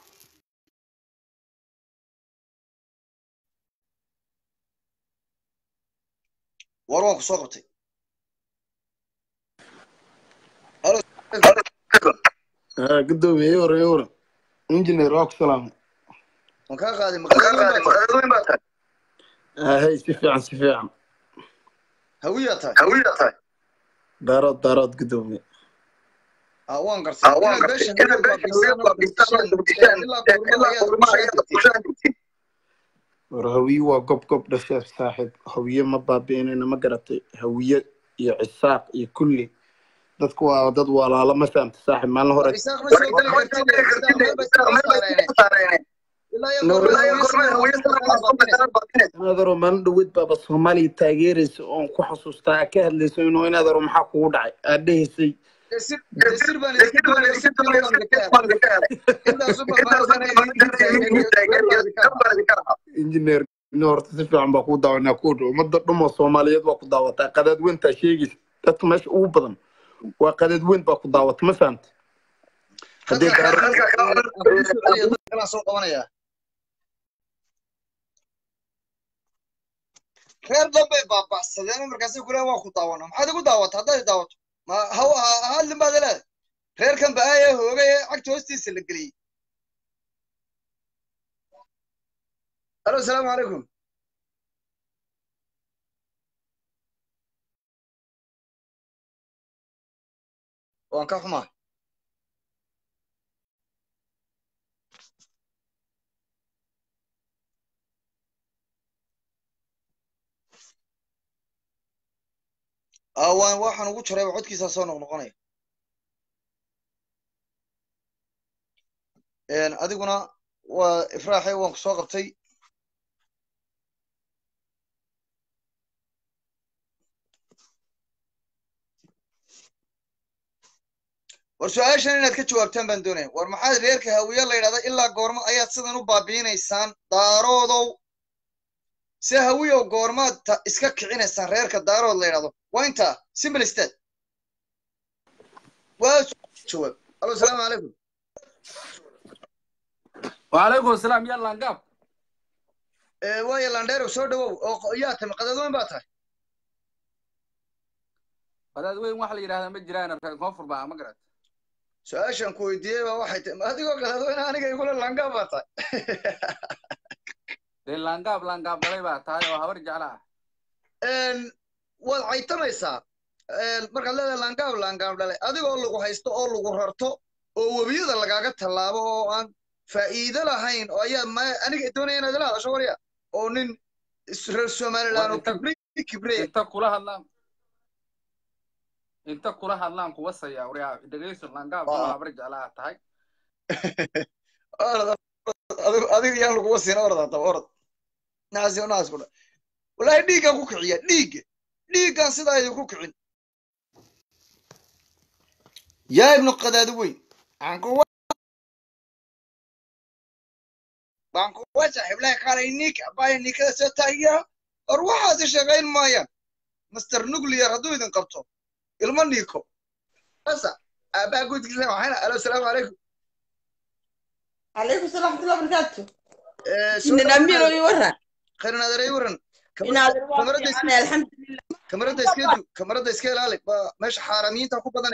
war waan ku soo qabtay هاي قدومي يورا يورا انجينير واك سلام وكان قادي مقدمين باتاي هاي سفيعا سفيعا هوية تاي هوية تاي دارات دارات قدومي وان قرصي انا باشا انا باشا باكستان الا قرما يا هوية وقب قب دشاف صاحب هوية ما بابيننا ما قرأتي هوية يا عساق يا كلي dadku waa dad walaalo ma fahamta saaxib maalin hore isaaq ma soo gali kartid inadaro maalin dhaweyd baaba soomaaliya taageeraysa oon ku xasuustaa ka hadlayso inuu inadaro maxaa kugu dhacay aad dhehaysay injineer horta si fiican baa kuu daawanaa ku dhow ummadda dhumo soomaaliyeed waa ku daawataa qadaad weyntaa sheegaysa dadka meesha ugu badan waa qadaad weyn baa ku daawata ma fahamta haddii soo qabanaya reer dambay baabacsadeen markaasay kuleen waa ku daawana maxaad igu daawata haddaad daawato ma haw hadlin baad leedahay reerkan ba-aaya hoogay cagta hoostiisa la geliyey alo asalaamu calaykum waan ka xumaa awaan waxaan ugu jaray codkiisa soo noqnoqonaya een adiguna waa ifraaxay waan ku soo qabtay war su-aashan inaad ka jawaabtaan baan doonaya war maxaad reerka hawiye la yidhahda ilaa goormo ayaad sidan u baabiinaysaan daaroodow se hawiyow goormaad iska kicinaysaan reerka daarood la yidhahdo waa intaa simple state waa jawaab alo asalaamu calaykum وعليكم السلام يلا نقاب ee waa yalandheerow soo dhawow oo yaa timi qadadweyn baa tahay qadadweyn waxa la yidhahdaa ma jiraan reer koonfur baa ma garat su-aashan ku weydiiyey baa waxay tahay adigoo qadadweyn aniga igula langaab baa tahay dee langaab langaab dhalay baa tahay oo habar jeclaa een waad caytamaysaa markaad leedahay langaab langaab dhalay adigoo lagu haysto oo lagu rarto oo webiyada lagaaga tallaabo oo aan faa'iido lahayn oo ayaa ma aniga doonaya inaad ila hadasho warya oo nin reer somaliland oo kibri kibre inta kula hadlaan inta kula hadlaan kuwa saya waryaa dhageyso langaab oo habar jeclaa tahay adiga yaan lagu wasiina orada taa orad naasi naas kula wallahi dhiigan ku kiciya dhiig dhiigan sida ay ku kicin yaa ibn qadaadweyn aan ku baan ku wajahay bilaa kale nick baa ninkada soo taagiya or waxaad shaqayn maayaan master nuclear hadduu idin qabto ilma niiko asa abaa gudkiisa waxaan alo salaamu calaykum عليكم السلام ورحمة الله وبركاته. إن الأمير يورا. خيرنا هذا يورن. كاميرا أنا الحمد لله. كاميرا ديسكيدو كاميرا ديسكيل عليك مش حرامين تاكو بدنه.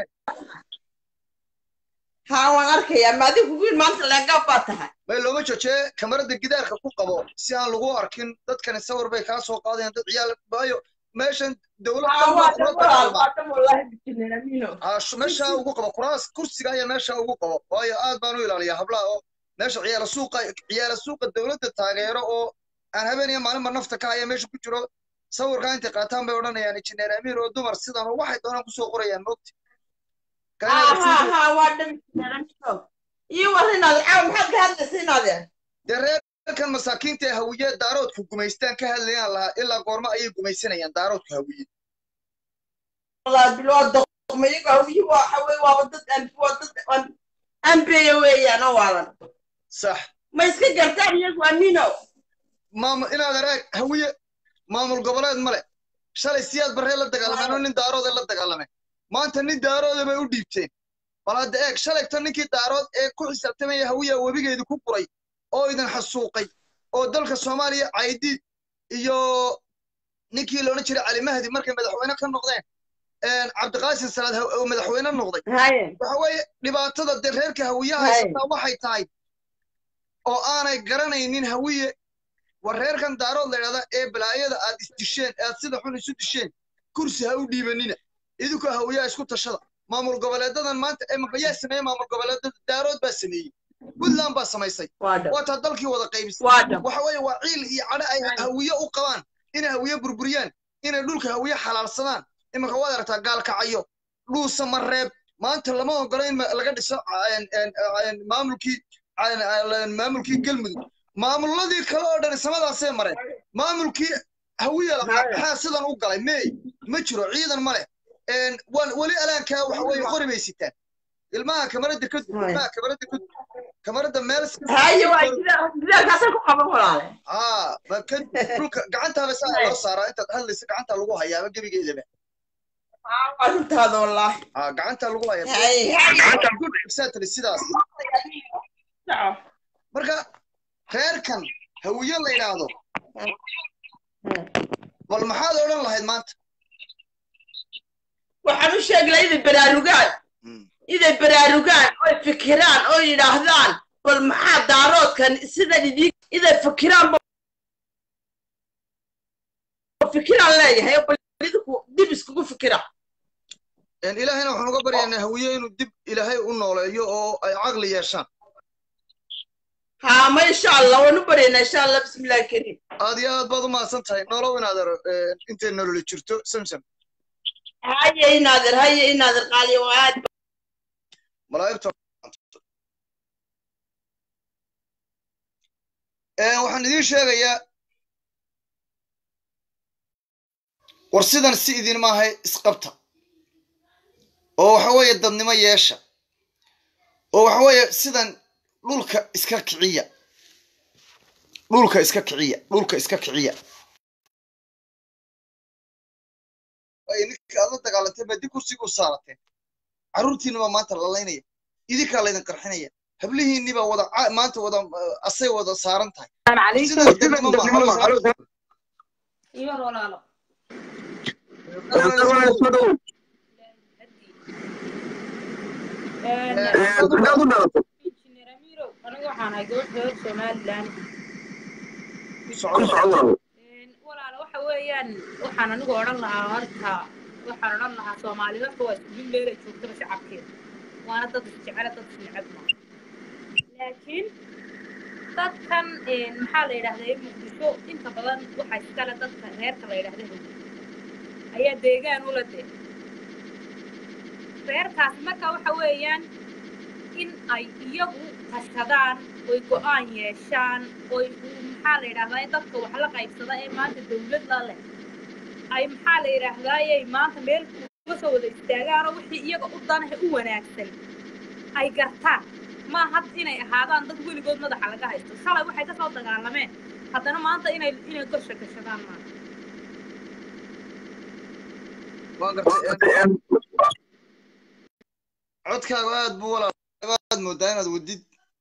ها وأركي يا ما دي كقول ما أنت لقى باتها. ما لو ما تشوفه كاميرا دقيدار كفوق قبوا سيان لغو أركين ضد كان يصور بيكاس وقاضي ضد عيال بايو ماشان دولة والله بتجنن أمينو. عش ماشى وقبوا كراس كرسي جاي ماشى وقبوا بايو آد بانو يلالي هبلا ماشى عيال السوق عيال السوق الدولة التاجرة أو أنا هبني ما لما نفتك هاي ماشى كتير صور كان تقاطعهم بيورنا يعني جنين أمير ودمر سيدنا واحد أنا بسوق قرية نوت. ها ها ها وادم جنين أمينو. يوري هنا العام حق هذا سينا ذا. درير كان مساكين تهوية دارود كوميستان كهاللي الله إلا قرما أي كوميسنا يعني دارود كهوية. والله بالواد ما يقوي وحوي وودت أن وودت أن أن بيوي أنا والا. صح. ما يسكت جرتان يسوى أمينو. مام إنا دراك هوية مام القبلات ملأ. شال السياد برهلا تقالمه نون دارود إلا تقالمه. ما أنت نين دارود ما يوديبتين. والله داك شالك تنكي دارود إيه كل سبتمية هوية وبيجي يدكوب قري. oo idan xasuuqay oo dalka Soomaaliya caydi iyo ninkii loo jiray Ali Mahdi markay madaxweyne ka noqdeen een cabdiqaasim salaad oo madaxweyne noqday هاي waxa weeye dhibaatada de reerka hawiyaha هاي haysataa waxay tahay oo aanay garanaynin hawiye war reerkan daarood la yidhahda ee balaayada aad isdisheen aad sida xun isu disheen kursi ha u dhiibanina idinku hawiyaha isku tashada maamul goboleedadan maanta ee mayaa sameeyey maamul goboleedada daarood baa sameeyey puntland baa samaysay واضح waataa dalkii wada qaybisay واضح waxa weeye waa ciil iyo cadho ay hawiye u qabaan inay hawiye burburiyaan inay dhulka hawiye xalaalsadaan imanka waad aragtaa gaalkacayo dhuusa mareeb maanta lama ogolo in laga dhiso maamulkii maamulkii galmudug maamuladii kale oo dhan samadaasay mareen maamulkii hawiye lahaa maxaa sidan u galay may ma jiro ciidan male weli alaankaa waxa weeye qori bay sitaan ilmaha kamarada ka ilmaha kamarada ka kamarada meel هاي واي كذا كذا كاسر كقبل ولا اه ما كنت gacanta bas loo saaraa inta hadlaysa gacanta lagu hayaa gabigeedaba أنت هذا والله اه gacanta lagu hayaa هاي gacanta ku dhigsaatay sidaas marka reerkan hawiye la yiraahdo wal maxaad oran lahayd maanta waxaan u sheegnay inay baraarugaan inay baraarugaan oo fikiraan oo yidhaahdaan bal maxaa daaroodkan sida idin inay fikiraan fikiraan leeyahay bal idinku dib iskugu fikira in ilaahayna waxaan uga baryaynaa hawiye inuu dib ilaahay u nooleeyo oo ay caqli yeeshaan ها ما إن شاء الله ونبرينا إن شاء الله بسم الله الكريم هذه هذا بعض ما سنتهي نولو نادر أنت نولو اللي شرتو سمسم هاي نادر هاي نادر قالي وعاد ملايبتو إيه وحن ذي شيء يا ورسيدنا السيدين ما هي اسقبتها أو حوي الضمن ما يشا أو حوي سيدنا dhulka iska kiciya dhulka iska kiciya dhulka iska kiciya ay ninka aad la dagaalantay badi kursiga u saaratay caruurtiina ma maanta la leynaya idinka la idin qarxinaya hablihiinni ba wada maanta wada asay wada saaran tahay iyo walaalo anigu waxaan ahay gabadh reer somaliland walaalo waxa weeyaan waxaan anigu odhan lahaa horta waxaan odhan lahaa soomaali horta waa isku mid meel ay joogtaba shacabkeeda waana dad isjecela dad isneceb ma laakiin dadkan maxaa la yidhahdaa muqdisho inta badan waxaa iskale dadka reerka la yidhahda ayaa deegaan ula dee reerkaasi marka waxa weeyaan in ay iyagu tashadaan oy go'aan yeeshaan oy maxaa la yidhahdaa in dadka wax la qaybsada ee maanta dawlad la leh ay maxaa la yidhaahdaa ay maanta meel uga soo wada istaagaanoo wixii iyaga u danahe u wanaagsan ay gartaan ma had inay ahaadaan dad weligood madaxa laga haysto shalay waxay ka soo dagaalameen haddana maanta inay inay gorsha gashadaan maanta codkaaga aad buu walaal aad moodaa inaad wadid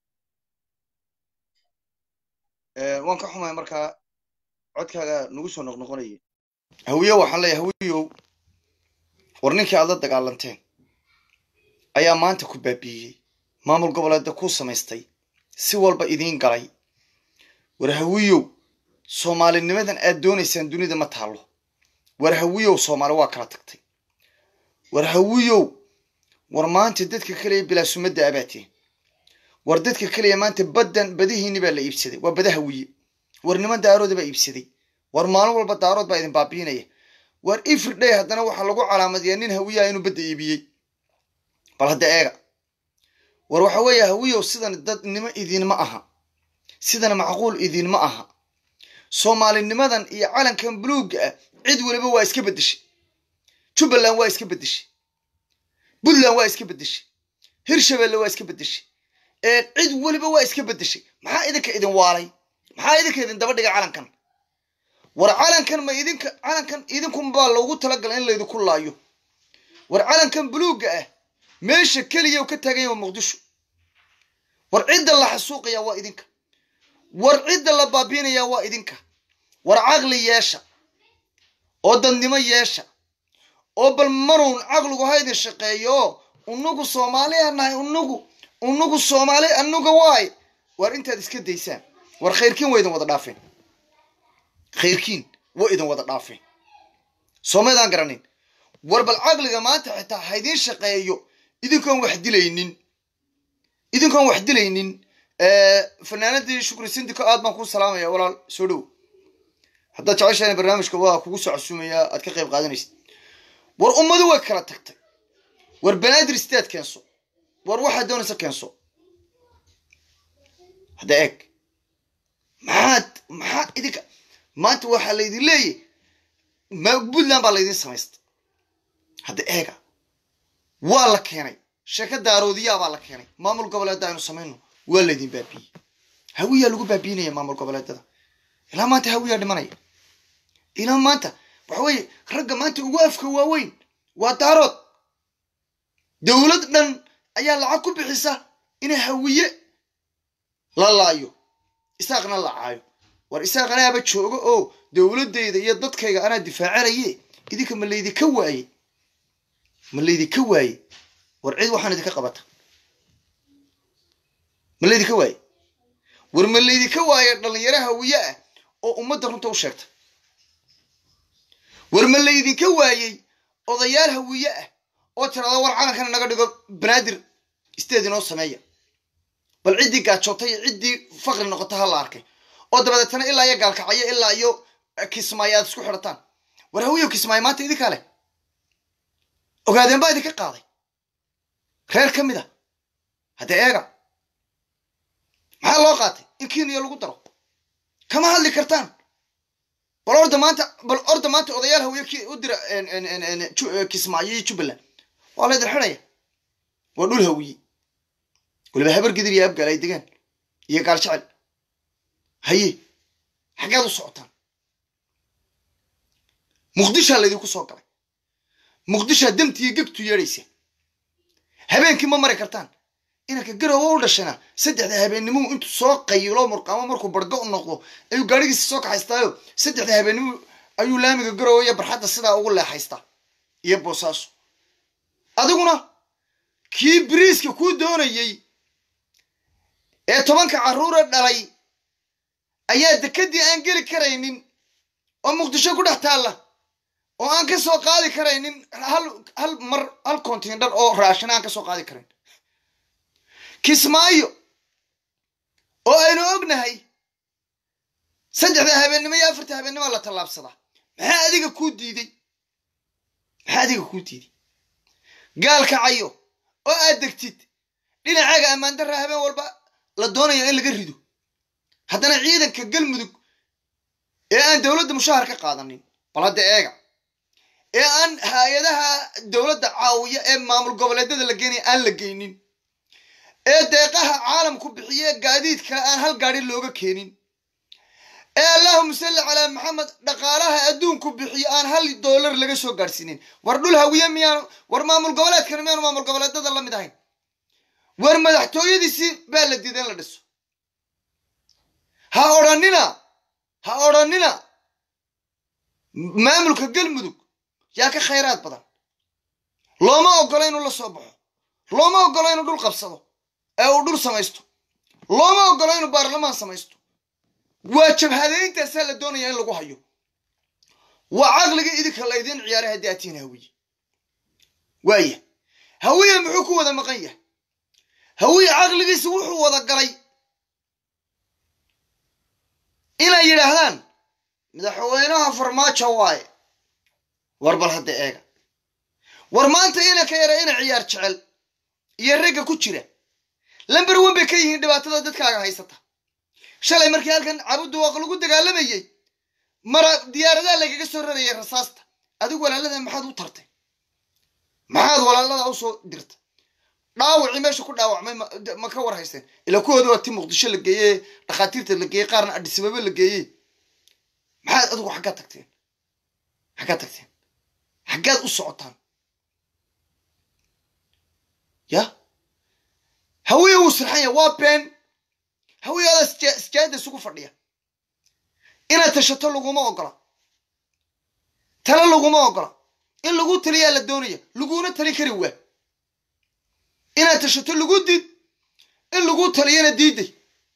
waan ka xumahay markaa codkaaga nagu soo noqnoqonaya hawiye waxaan leeyahay hawiyow war ninkii aad la dagaalanteen ayaa maanta ku baabiiyey maamul goboleedda ku samaystay si walba idiin galay war hawiyow soomaalinimadan aad doonaysaan dunida ma taalo war hawiyow soomaali waa kala tagtay war hawiyow war maanta dadka kaliya bilaa sumadda abaateen war dadka kaliya maanta baddan badihiinni baa la iibsaday waa bada hawiye war niman daarooda baa iibsaday war maalin walba daarood baa idin baabiinaya war ifridhay haddana waxaa lagu calaamadiyaa nin hawiyaha inuu badda iibiyey bal hadda eega war waxa weeye hawiyow sidan dadnimo idinma aha sidan macquul idinma aha soomaalinimadan iyo calankan buluugga ah cid waliba waa iska beddeshay jubbaland waa iska beddeshay puntland waa iska beddeshay hirshabelle waa iska beddeshay cid waliba waa iska beddeshay maxaa idinka idin waalay maxaa idinka idin daba dhigay calankan war calankan ma idinka calankan idinkunbaa loogu talagalay in laydinku laayo war calankan buluugga ah meesha keliya uu ka taagan yahay waa muqdisho war cidda la xasuuqaya waa idinka war cidda la baabiinaya waa idinka war caqli yeesha oo dadnimo yeesha oo bal maruun caqligu haydi shaqeeyo unugu Soomaali anahay unugu unugu Soomaali anuga waay war intaad iska daysaan war khayrkiin waydan wada dhaafeen khayrkiin waydan wada dhaafeen Soomaalidan garanin war bal caqliga maanta xitaa haydin shaqeeyo idinkoon wax dilaynin idinkoon wax dilaynin ee fanaanadii shukri sindika aad baan ku salaamaya walaal soo dhow hadda jeceshahay barnaamijka waa kugu soo casuumaya aad ka qayb qaadanaysid war ummadu way kala tagtay war banaadir istaad keenso war waxa doonaysa keenso hada eeg maxaad maxaa idinka maanta waxa la idin leeyahay ma Puntland baa la idin samaystay hada eega waa la keenay sheeka daaroodiya baa la keenay maamul goboleedda aynu sameeyno waa la idin baabiyay hawiya lagu baabiyay maamul goboleedada ilaa maanta hawiya dhimanaya ilaa maanta waxa weeye ragga maanta ugu afka waaweyn waa daarood dawlad dhan ayaa lacag ku bixisa inay hawiye la laayo isaaqna la caayo war isaaqna aba joogo oo dawladdeeda iyo dadkayga ana difaacanayay idinka ma leeydi ka waayay ma leeydi ka waayay war cid waxaan idinka qabata ma leeydi ka waayay war ma leeydi ka waayay dhalinyaraha hawiye ah oo ummadda runta u sheegta war ma leeydi ka waayay odayaal hawiye ah oo tirada war calankan naga dhigo banaadir isteed inoo sameeya bal cidii gaajootay cidii faqri noqotay hal arkay oo dabadeetana ilaa iyo gaalkacay ilaa iyo kismaayaad isku xirtaan war hawiyo kismaay maanta idin kale ogaadeen baa idinka qaaday reer kamida hada eega maxaa loo qaatay in Kenya lagu daro kama hadli kartaan bal orda maanta bal orda maanta odayaal hawiyo u dira en en en kismaayi Jubaland waa la dirxinaya waa dhul hawiye waliba habar gidir yaab galay degan iyo gaar jecel haye xageed u socotaan muqdisho la idinku soo galay muqdisho damtii gagtu yeeraysa habeenkii ma mari kartaan inanka garow u dhashana saddexda habeennimo intuu soo qaylo murqaamo markuu bargo u noqdo ayuu gaarigiisa soo kaxaystaayo saddexda habeennimo ayuu laamiga garow iyo barxadda sidaa ugu leexaystaa iyo boosaaso adiguna kii biriiska ku doonayay ee tobanka caruur dhalay ayaa dekadii aan geli karaynin oo muqdisho ku dhex taala oo aan ka soo qaadi karaynin hal hal mar hal container oo raashin aan ka soo qaadi karayn kismaayo oo aynu ognahay saddexda habeenimo iyo afarta habeenimo la talaabsada maxaa adiga ku diiday maxaa adiga ku diiday gaalkacayo oo aad degtid dhinacaaga ammaan darra habeen walba la doonayo in laga rido haddana ciidanka galmudug ee aan dawladda mushahar ka qaadanin bal hadda eega ee aan hay'adaha dawladda caawiya ee maamul goboleedyada la geenay aan la geynin ee deeqaha caalamku bixiye gaadiidka aan hal gaari looga keenin ee allahumma salli calaa maxamed dhaqaalaha adduunku bixiyo aan hal dollar laga soo gaarsiinin war dhul hawiye miyaan war maamul goboleedkan miyaan maamul goboleedyada la mid ahayn war madaxtooyadiisi baa la diiday in la dhiso ha odhanina ha odhanina maamulka galmudug yaa ka khayraad badan looma ogola inuu la soo baxo looma ogola inuu dhul qabsado ee uu dhul samaysto looma ogola inuu baarlamaan samaysto waa jabhadeyntaasa la doonaya in lagu hayo waa caqliga idinka la idin ciyaaray haddii aad tihiin hawiye waaya hawiye muxuu ku wada maqan yahay hawiye caqligiisa wuxuu wada galay inay yidhaahdaan madaxweynaha farmaajo waaye war bal hadda eega war maanta inanka yara ina ciyaar jecel iyo ragga ku jira lambar wan bay ka yihiin dhibaatada dadkaaga haysata shalay markii halkan cabudu waa lagu dagaalamayay mara diyaaradaha lagaga soo rarayay rasaasta adigu walaalada maxaad u tartay maxaad walaalada u soo dirtay dhaawacii meesha ku dhaawacmay ma ka war haysteen ila kuwooda waa ti muqdisho la geeyey dhakhaatiirta la geeyey qaarna Addis Ababa la geeyey maxaad adigu xaggaa tagteen xaggaa tagteen xaggaad u socotaan ya hawiye uu sirxanya waa been hawiyada iskaada isugu fadhiya inaad tashato laguma ogola tala laguma ogola in lagu taliyaa la doonaya laguna tali kari waa inaad tashato lagu diid in lagu taliyana diiday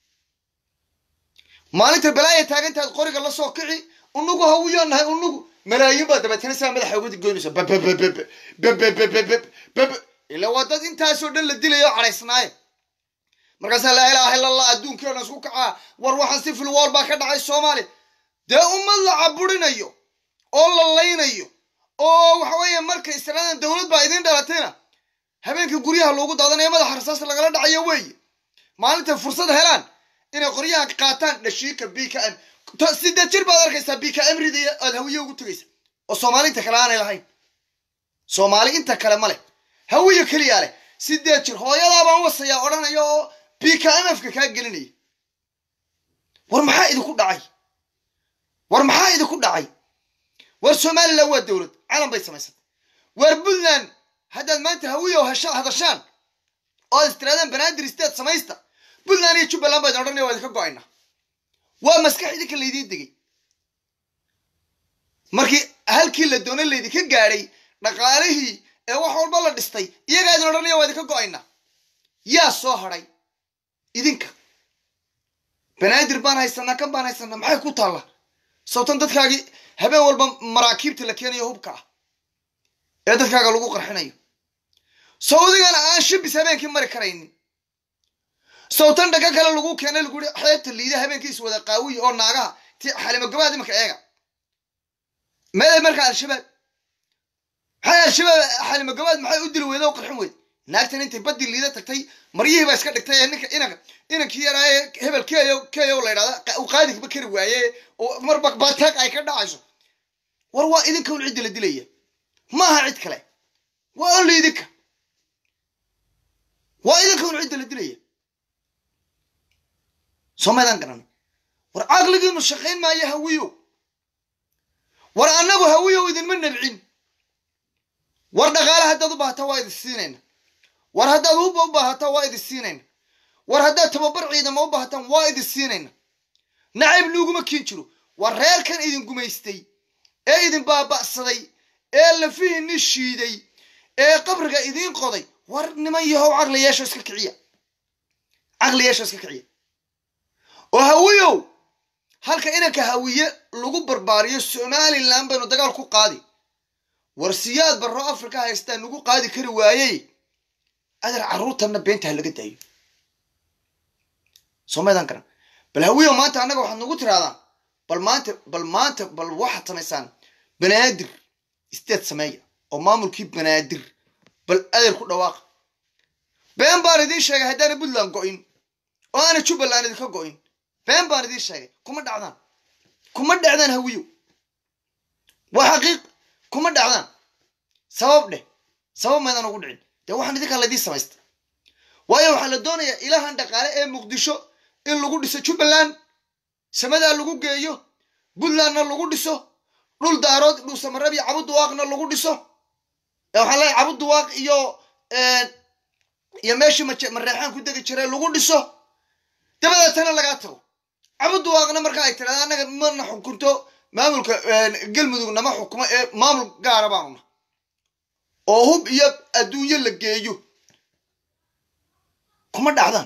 maalinta balaaya taagantaad qoriga la soo kici unugu hawiyo nahay unugu malaayiin baa dabeetana saa madaxa uga goynaysa bab bab bab bab bab ila wadad intaasoo dhan la dilayo caraysnaaye markaasaa laa ilaaha illa allah adduunkeena isku kacaa war waxaan si fil wall baa ka dhacay soomaali dee ummad la caburinayo oo la laynayo oo waxa weeye marka israadan dowlad baa idin dhalatayna habeenkii guryaha loogu daadanayo madaxa rasaas lagala dhacayo weeye maalinta fursad helaan inay qoryaha qaataan dhashiika b k m sideed jir baad arkaysaa b k m ridaya aad hawiye ugu tegaysa oo soomaali inta kale aanay lahayn soomaali inta kale ma leh hawiye keliyaa leh sideed jir hooyadaa baan wasayaa odhanaya oo b k m f-ka kaa gelinaya war maxaa idinku dhacay war maxaa idinku dhacay war somaliland waa dowlad calan bay samaysatay war puntland haddaad maanta hawiye hadashaan oo istiraadaan banaadir state samaysta puntland iyo jubbaland baa idin odhanaya waa idinka go-aynaa waa maskax idinka laydiin degay markii halkii la doona laydinka gaadhay dhaqaalihii ee wax walba la dhistay iyagaa idin odhanaya waa idinka go-aynaa yaa soo hadhay idinka banaadir baan haysanaa kan baan haysanaa maxay ku taalla sababtan dadkaagii habeen walba maraakiibta la keenayo hubka ah ee dadkaaga lagu qarxinayo sawdigana aan shibis habeenkii mari karaynin sawtan dhaga kale lagu keenay lagu yiri xeebta liida habeenkii is wada qaawiy oo naagaha ti xalimo gabaad imka eega meelay marka al-shabaab hay al-shabaab xalimo gabaad maxay u dil weedo oo qarxin weed naagtan intay baddi liida tagtay mariyihii baa iska dhigtay ninka inaka inankii yaraaye hebelkeeyo keeyo la yiraahdo u qaadi ka kari waaye oo marba baataaq ay ka dhacayso war waa idinka ul cid la dilaya ma aha cid kale waa oo liidika waa idinka ul cid la dilaya somadan garan war aqligiinu shaqayn maayo hawiyo war annagu hawiyo idin ma nabcin war dhaqaale haddaad u baahataa waa idin siinayna war haddaad hubba u baahataa waa idin siinayna war haddaad tababar ciidamo u baahataan waa idin siinayna nacayb nuuguma kiin jiro war reerkan idin gumaystay ee idin baaba'saday ee lafihiinni shiiday ee qabriga idin qoday war niman yahow caqli yeesho iska kiciya caqli yeesho iska kiciya oo hawiyow halka inanka hawiye lagu barbaariyo somaliland baynu dagaal ku qaadi war siyaad barro afrika haystaa nagu qaadi kari waayey adar carruurtanna beenta laga daayo somadan garan bal hawiyow maanta annaga waxaad nagu tiraadaan bal maanta bal maanta bal waxaad samaysaan banaadir isteed sameeya oo maamulkii banaadir bal adeer ku dhawaaqa been baan idiin sheegay haddaana puntland go-in oo aana jubbaland idinka go-in been baan idiin sheegay kuma dhacdaan kuma dhacdaan hawiyo waa xaqiiq kuma dhacdaan sabab dheh sabab maydaan ugu dhicin dee waxaan idinkaa laydiin samaysta waayo waxaa la doonayaa ilahan dhaqaale ee muqdisho in lagu dhiso jubbaland samadaa lagu geeyo puntlandna lagu dhiso dhul daarood dhuusamareeb iyo cabuduwaaqna lagu dhiso ee waxaa leeyahay cabuduwaaq iyo iyo meeshii mareexaan ku degi jiray lagu dhiso dabadeetana lagaa tago cabuduwaaqna marka ay tirahda annaga mana xukunto maamulka galmudug nama xukumo ee maamul gaara baanuna oo hub iyo adduunyo la geeyo kuma dhacdaan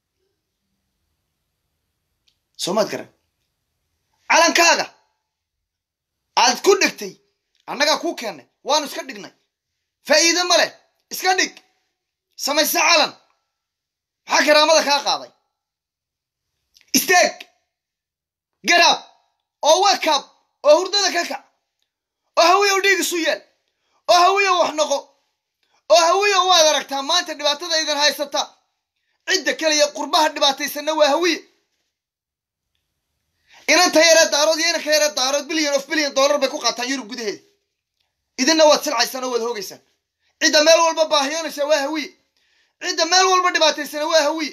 soomaad garan calankaaga aad ku dhigtay annagaa kuu keennay waanu iska dhignay faa'iide ma leh iska dhig samayse calan maxaa karaamada kaa qaaday isteeg garaab oo wakab oo hurdada ka kac oo hawiyow dhiig isu yeel oo hawiyow wax noqo oo hawiyow waad aragtaa maanta dhibaatada idin haysata cidda kaliya qurbaha dhibaataysanna waa hawiye inanta yaree daarood iyo inanka yaree daarood billion of billion dollar bay ku qaataan yurub gudaheeda idinna waad silcaysaan oo waad hoogaysaan cidda meel walba baahiyoonaysa waa hawiye cidda meel walba dhibaataysana waa hawiye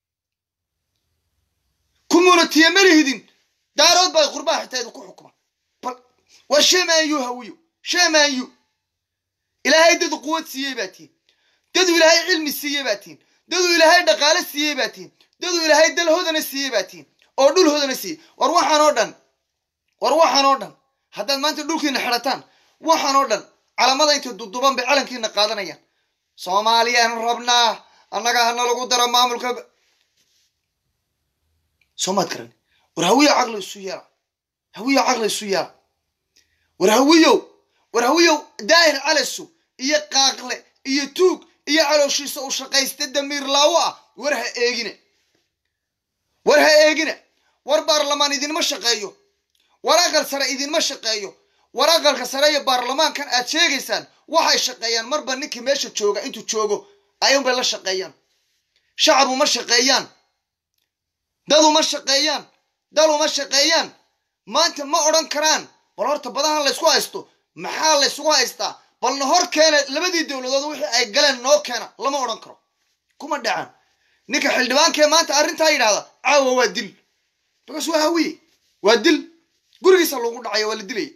communitiya malihidin daarood baa qurbaha xitaa idinku xukuma bal war sheemaanyu hawiyo sheemaanyu ilaahay dadu quwad siiyey baa tihin dadu ilaahay cilmi siiyey baa tihin dadu ilaahay dhaqaale siiyey baa tihin dadu ilaahay dalhoodana siiyey baa tihin oo dhulhoodana siiyey war waxaan oo dhan war waxaan oo dhan haddaad maanta dhulkiina xidhataan waxaan oo dhan calamada inta duduban bay calankiina qaadanayaan soomaaliyaan rabnaa annaga hana lagu daro maamulka soomaad karan war hawiyo caqli isu yeela hawiyo caqli isu yeela war hawiyo war hawiyo daahir calasu iyo qaaqle iyo tuug iyo calooshiisa u shaqaysta damiir laawo ah war ha eegine war ha eegine war baarlamaan idinma shaqeeyo war aqal sare idinma shaqeeyo war aqalka sare iyo baarlamaankan aad sheegaysaan waxay shaqeeyaan marba ninkii meesha jooga intuu joogo ayuunbay la shaqeeyaan shacab uma shaqeeyaan dad uma shaqeeyaan dal uma shaqeeyaan maanta ma odhan karaan bal horta badahan laysku haysto maxaa laysugu haystaa balna hor keena labadii dowladood wixii ay galeen noo keena lama odhan karo kuma dhacaan ninka xildhibaankee maanta arrintaa yidhahda caawa waa dil bakaas waa hawiye waa dil gurigiisa lagu dhacaya waa la dilaya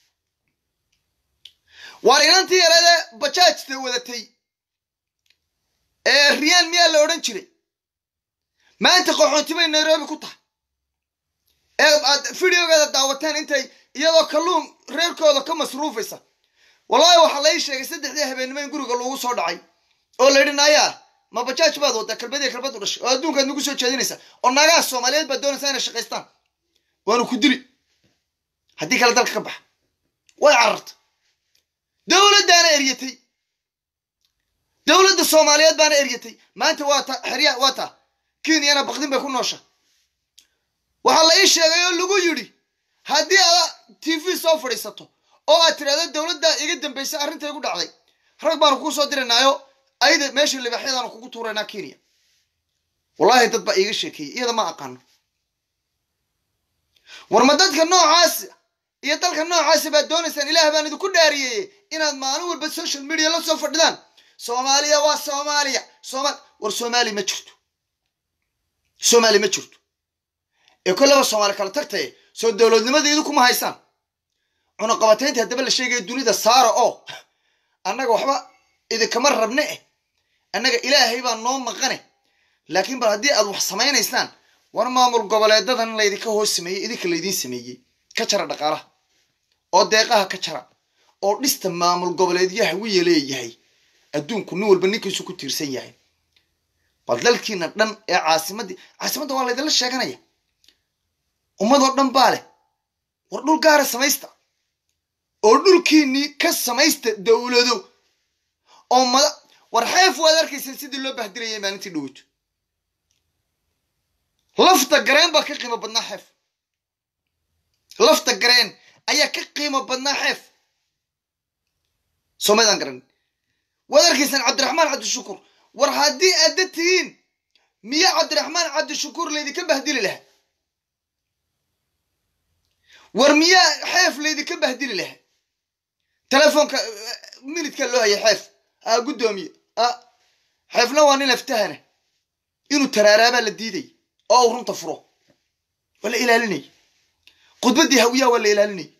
waar inantii yareede bajaajta wadatay ee riyaan miyaa la odhan jiray maanta qaxoonti bay nairobi ku tahay ee aad videogeeda daawateen intay iyadoo kalluun reerkooda ka masruufaysa wallahi waxaa lai sheegay saddexdii habeenimo in guriga lagu soo dhacay oo la yidhi naayaa ma bajaaj baad waddaa kalbadii kalbad u dhashay oo adduunkaad nagu soo jeedinaysa oo naagaha soomaaliyeed baad doonaysaa inay shaqaystaan waanu ku dili haddii kale dalka ka baxa way cararta dowladdaana eryatay dowladda soomaaliyeed baana eryatay maanta waa ta xerya waa ta kenyana baqdin bay ku noosha waxaa la ii sheegay oo lagu yidhi haddii aad t v soo fadhiisato oo aad tirahdo dowladda iga dambaysa arrinta igu dhacday rag baanu kuu soo diranaayo ayda meesha libaxyadaanu kugu tuuraynaa kenya wallahi dad baa iiga sheekeeyey iyada ma aqaano war ma dadka noocaasi iyo dalka noocaasi baad doonaysaan ilaah baan idinku dhaariyey inaad maalin walba social media la soo fadhidaan soomaaliya waa soomaaliya sooma war soomaali ma jirto soomaali ma jirto ee kollaba soomaali kala tagtay soo dowladnimadeedu kuma haysaan cunaqabataynta haddaba la sheegaya dunida saara oo annaga waxba idinkama rabne eh annaga ilaahay baa noo maqane laakiin bal haddii aad wax samaynaysaan war maamul goboleedadan laydinka hoos sameeyey idinka laydiin sameeyey ka jara dhaqaalaha oo deeqaha ka jara oo dhista maamul goboleedyaha wiya leeyahay adduunku nin walba ninkiisu ku tiirsan yahay bal dalkiina dhan ee caasimaddii caasimadda waa laydinla sheeganaya ummadoo dhan baa leh war dhul gaara samaysta oo dhulkiinnii ka samaysta dowlado oo mada war xeef waad arkaysan sidii loo bahdilayay maalintii dhoweyto lafta gareen baa ka qiimo badnaa xeef lafta gareen ayaa ka qiimo badnaa xeef soomaydaan garan waad arkaysaan cabdiraxmaan cabdishukuur war haddii aadda tihiin miya cabdiraxmaan cabdishukuur laydinka bahdili lahaa war miyaa xeef laydinka bahdili lahaa telefoonka minidka loo hayay xeef aa guddoomiye a xeefna waa nin aftahana inuu taraaraabaa la diiday oo uu runta furo waa la ilaalinayay khudbaddii hawiyaha waa la ilaalinayay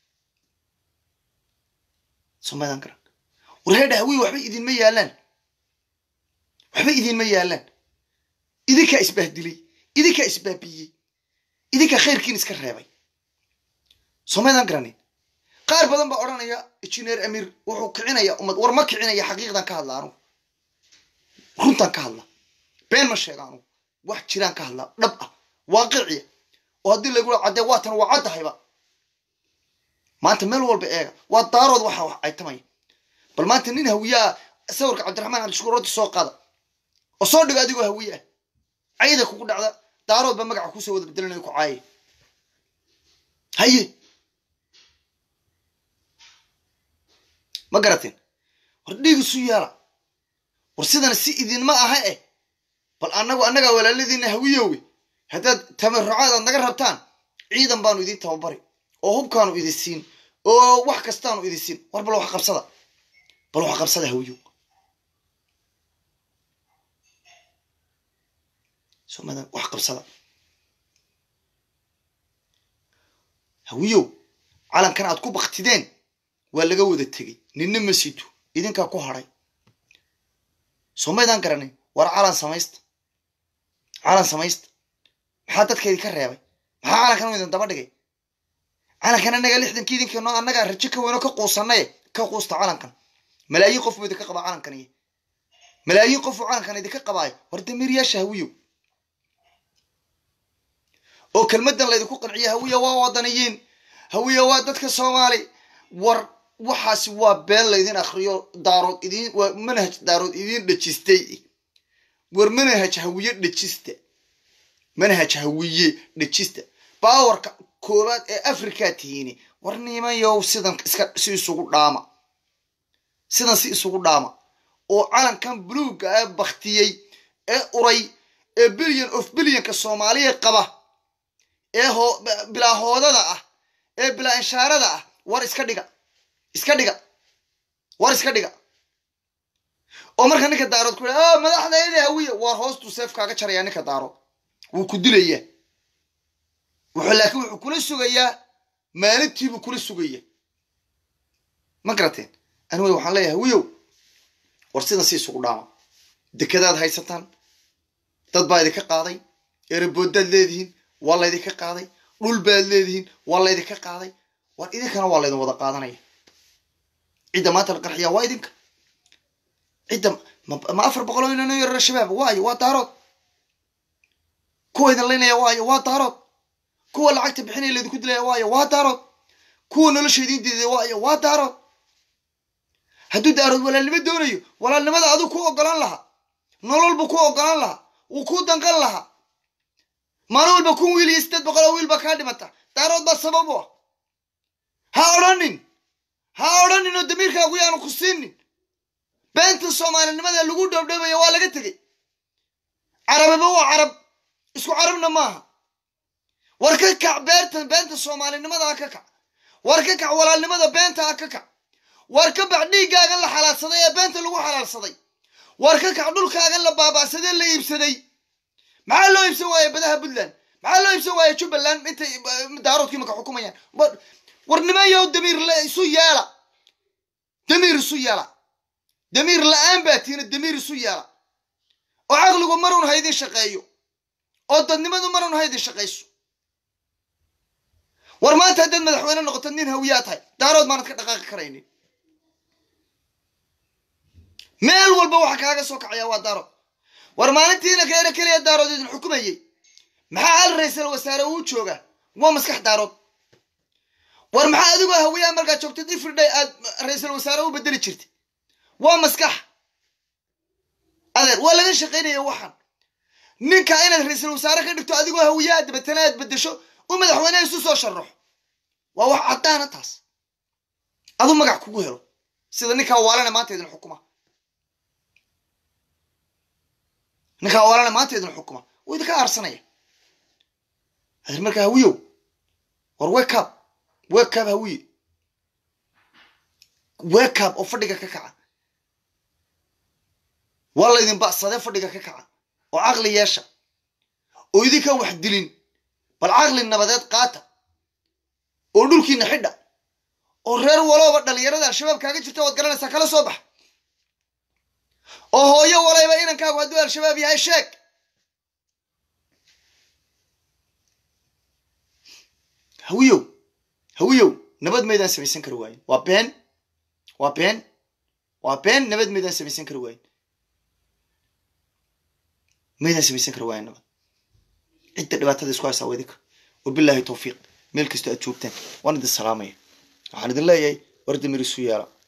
somaydaan garan war heedha hawiya waxba idinma yaallaan waxba idinma yaallaan idinkaa isbahdilay idinkaa isbaabiyey idinkaa khayrkiin iska reebay somaydaan garanin qaar badan baa odhanaya injineer amiir wuxuu kicinaya ummad war ma kicinaya xaqiiqdan ka hadla anugu runtan ka hadla been ma sheega anugu wax jiraan ka hadla dhab ah waaqiciya oo haddii lagu caddee waatan waa caddahayba maanta meel walba eega waa daarood waxa wax ay tamaya bal maanta nin hawiyaa sawirka cabdiraxmaan cabdishukuur rodda soo qaada oo soo dhigo adigoo hawiye ah cayda kugu dhacda daarood ba magaca kusoo wada bedelanayo ku caaye haye ma garateen war dhiigisu yaala war sidana si idinma aha eh bal annagu annagaa walaaladiina hawiyowe haddaad tamarrucaad aad naga rabtaan ciidan baanu idin tababari oo hubkaanu idin siin oo wax kastaanu idin siin war bal wax qabsada bal wax qabsada hawiyo somadan wax qabsada hawiyo calankan aad ku baktideen waa laga wada tegey ninna ma sito idinkaa ku hadhay soomaydaan garanay war calan samaysta calan samaysta maxaa dadkeedii ka reebay maxaa calankan idin daba dhigay calankan annagaa lixdankii idinkeeno annagaa rajo ka weynoo ka quusanaye كقوست عالم كان ملايين قف بيدك قبا عالم كان إيه ملايين قف عالم كان يدك قباي ورد ميريا شهويو أو كلمة اللي يدكو قنعية هوية ووطنيين هوية وادتك الصومالي ور وحاس وابين ليدين أخريو دارود إدين ومنهج دارود إدين دجستي ور منهج هوية دجستي منهج هوية دجستي باور كوبات أفريقيا تيني ورني ما يو سيدان إسكا سيسوق داما سيدان سيسوق داما أو عالم كان بلوغ بختيي أوري بليون أوف بليون كالصومالية قبا إيه هو بلا هودا ده إيه بلا إشارة ده ور إسكا ديجا إسكا ديجا ور إسكا ديجا عمر خاني كدارود كله آه ما ده حدا يده هوية ور هوست وسيف كاكا شرياني كدارود وكدلية وحلاك وكل سوية ما نتي بكل سوية ما قرأتين أنا ويا وحلايا هويو ورسينا سي سوق داما دكذا هاي ستان تطبع ذيك قاضي يربود اللذين والله ذيك قاضي رول بالذين والله ذيك قاضي وإذا كان والله إذا وضع قاضني إذا ما تلقى الحياة وايدك إذا ما أفر بقولوا إنه يرى الشباب واي واتارot كويد اللينا يا واي واتارot كوا اللي عكتب بحني اللي ذكود لي واي واتارot كوا نلش يدين دي واي واتارot هدو دارود ولا اللي بدونيو ولا اللي ماذا عدو كوا قلان لها نلول بكوا قلان لها وكوا دنقل لها ما نقول بكون ويل يستد بقولوا ويل بكادي متى دارود بس سببه هاورنين هاورنين الدمير كأقويا أنا كسيني بنت الصومال اللي ماذا اللي قدام دم يا ولا قتلي عرب بوا عرب اسكو عربنا ماها وركك بنت بنت الصومال اللي ماذا كك وركك ولا اللي ماذا بنت كك وركب بعدي قال حلال صدي بنت اللي هو حلال صدي وركك عدول كأقل بابا صدي اللي يبصدي مع اللي يبسوي بدها بدلن مع اللي يبسوي شو بلن أنت دارود كي مك حكومة يعني ورنما يا الدمير لا سويالا دمير سويالا دمير الآن باتين الدمير سويالا وعقله مرون هيدي الشقايو أضن ما مرون هيدي الشقايسو ورما تهدد مدحونا نقطنين هويات هاي دارود ما نتك دقائق كريني ميل والبوحة كاغا سوك عياوات دارود ورما نتينا كينا كليا دارود يدن حكومة يي محا الرئيس الوسارة وشوغا ومسكح دارود ورما أدوغا هويا مرقا شوكتد إفرداي الرئيس الوسارة وبدلي جرتي ومسكح أذر ولا غير شقينا يا وحن من كائنات رئيس الوزراء كان دكتور أديكوا هويات بتناد بدشوا ومدحونا يسوسوا شرح وواحد عطانا تاس أظن ما قاعد كوجهرو سيدا نكا والنا ما تيدن الحكومة نكا والنا ما تيدن الحكومة وإذا كان أرسنية هذا مركا هويو ورويك أب ويك أب هوي ويك أب أفردك ككعة والله إذن بقى صدق فردك ككعة وعقل ياشا وإذا كان واحد دلين بالعقل النباتات قاتا ودول كي نحدة ورير ولو بدل يرد الشباب كاجي جرتوا وتقرنا سكلا صبح وهو يا ولا يبين إن كاجوا دول الشباب يا شيك هويو هويو نبض ميدان سبيسين كروين وبين وبين وبين نبض ميدان سبيسين كروين ميدان سبيسين كروين نبض أنت دبعت هذا سكوا سويدك وبالله توفيق ملك استأجوبتين وانا دي السلامية وحنا دي الله ياي ورد مرسو يارا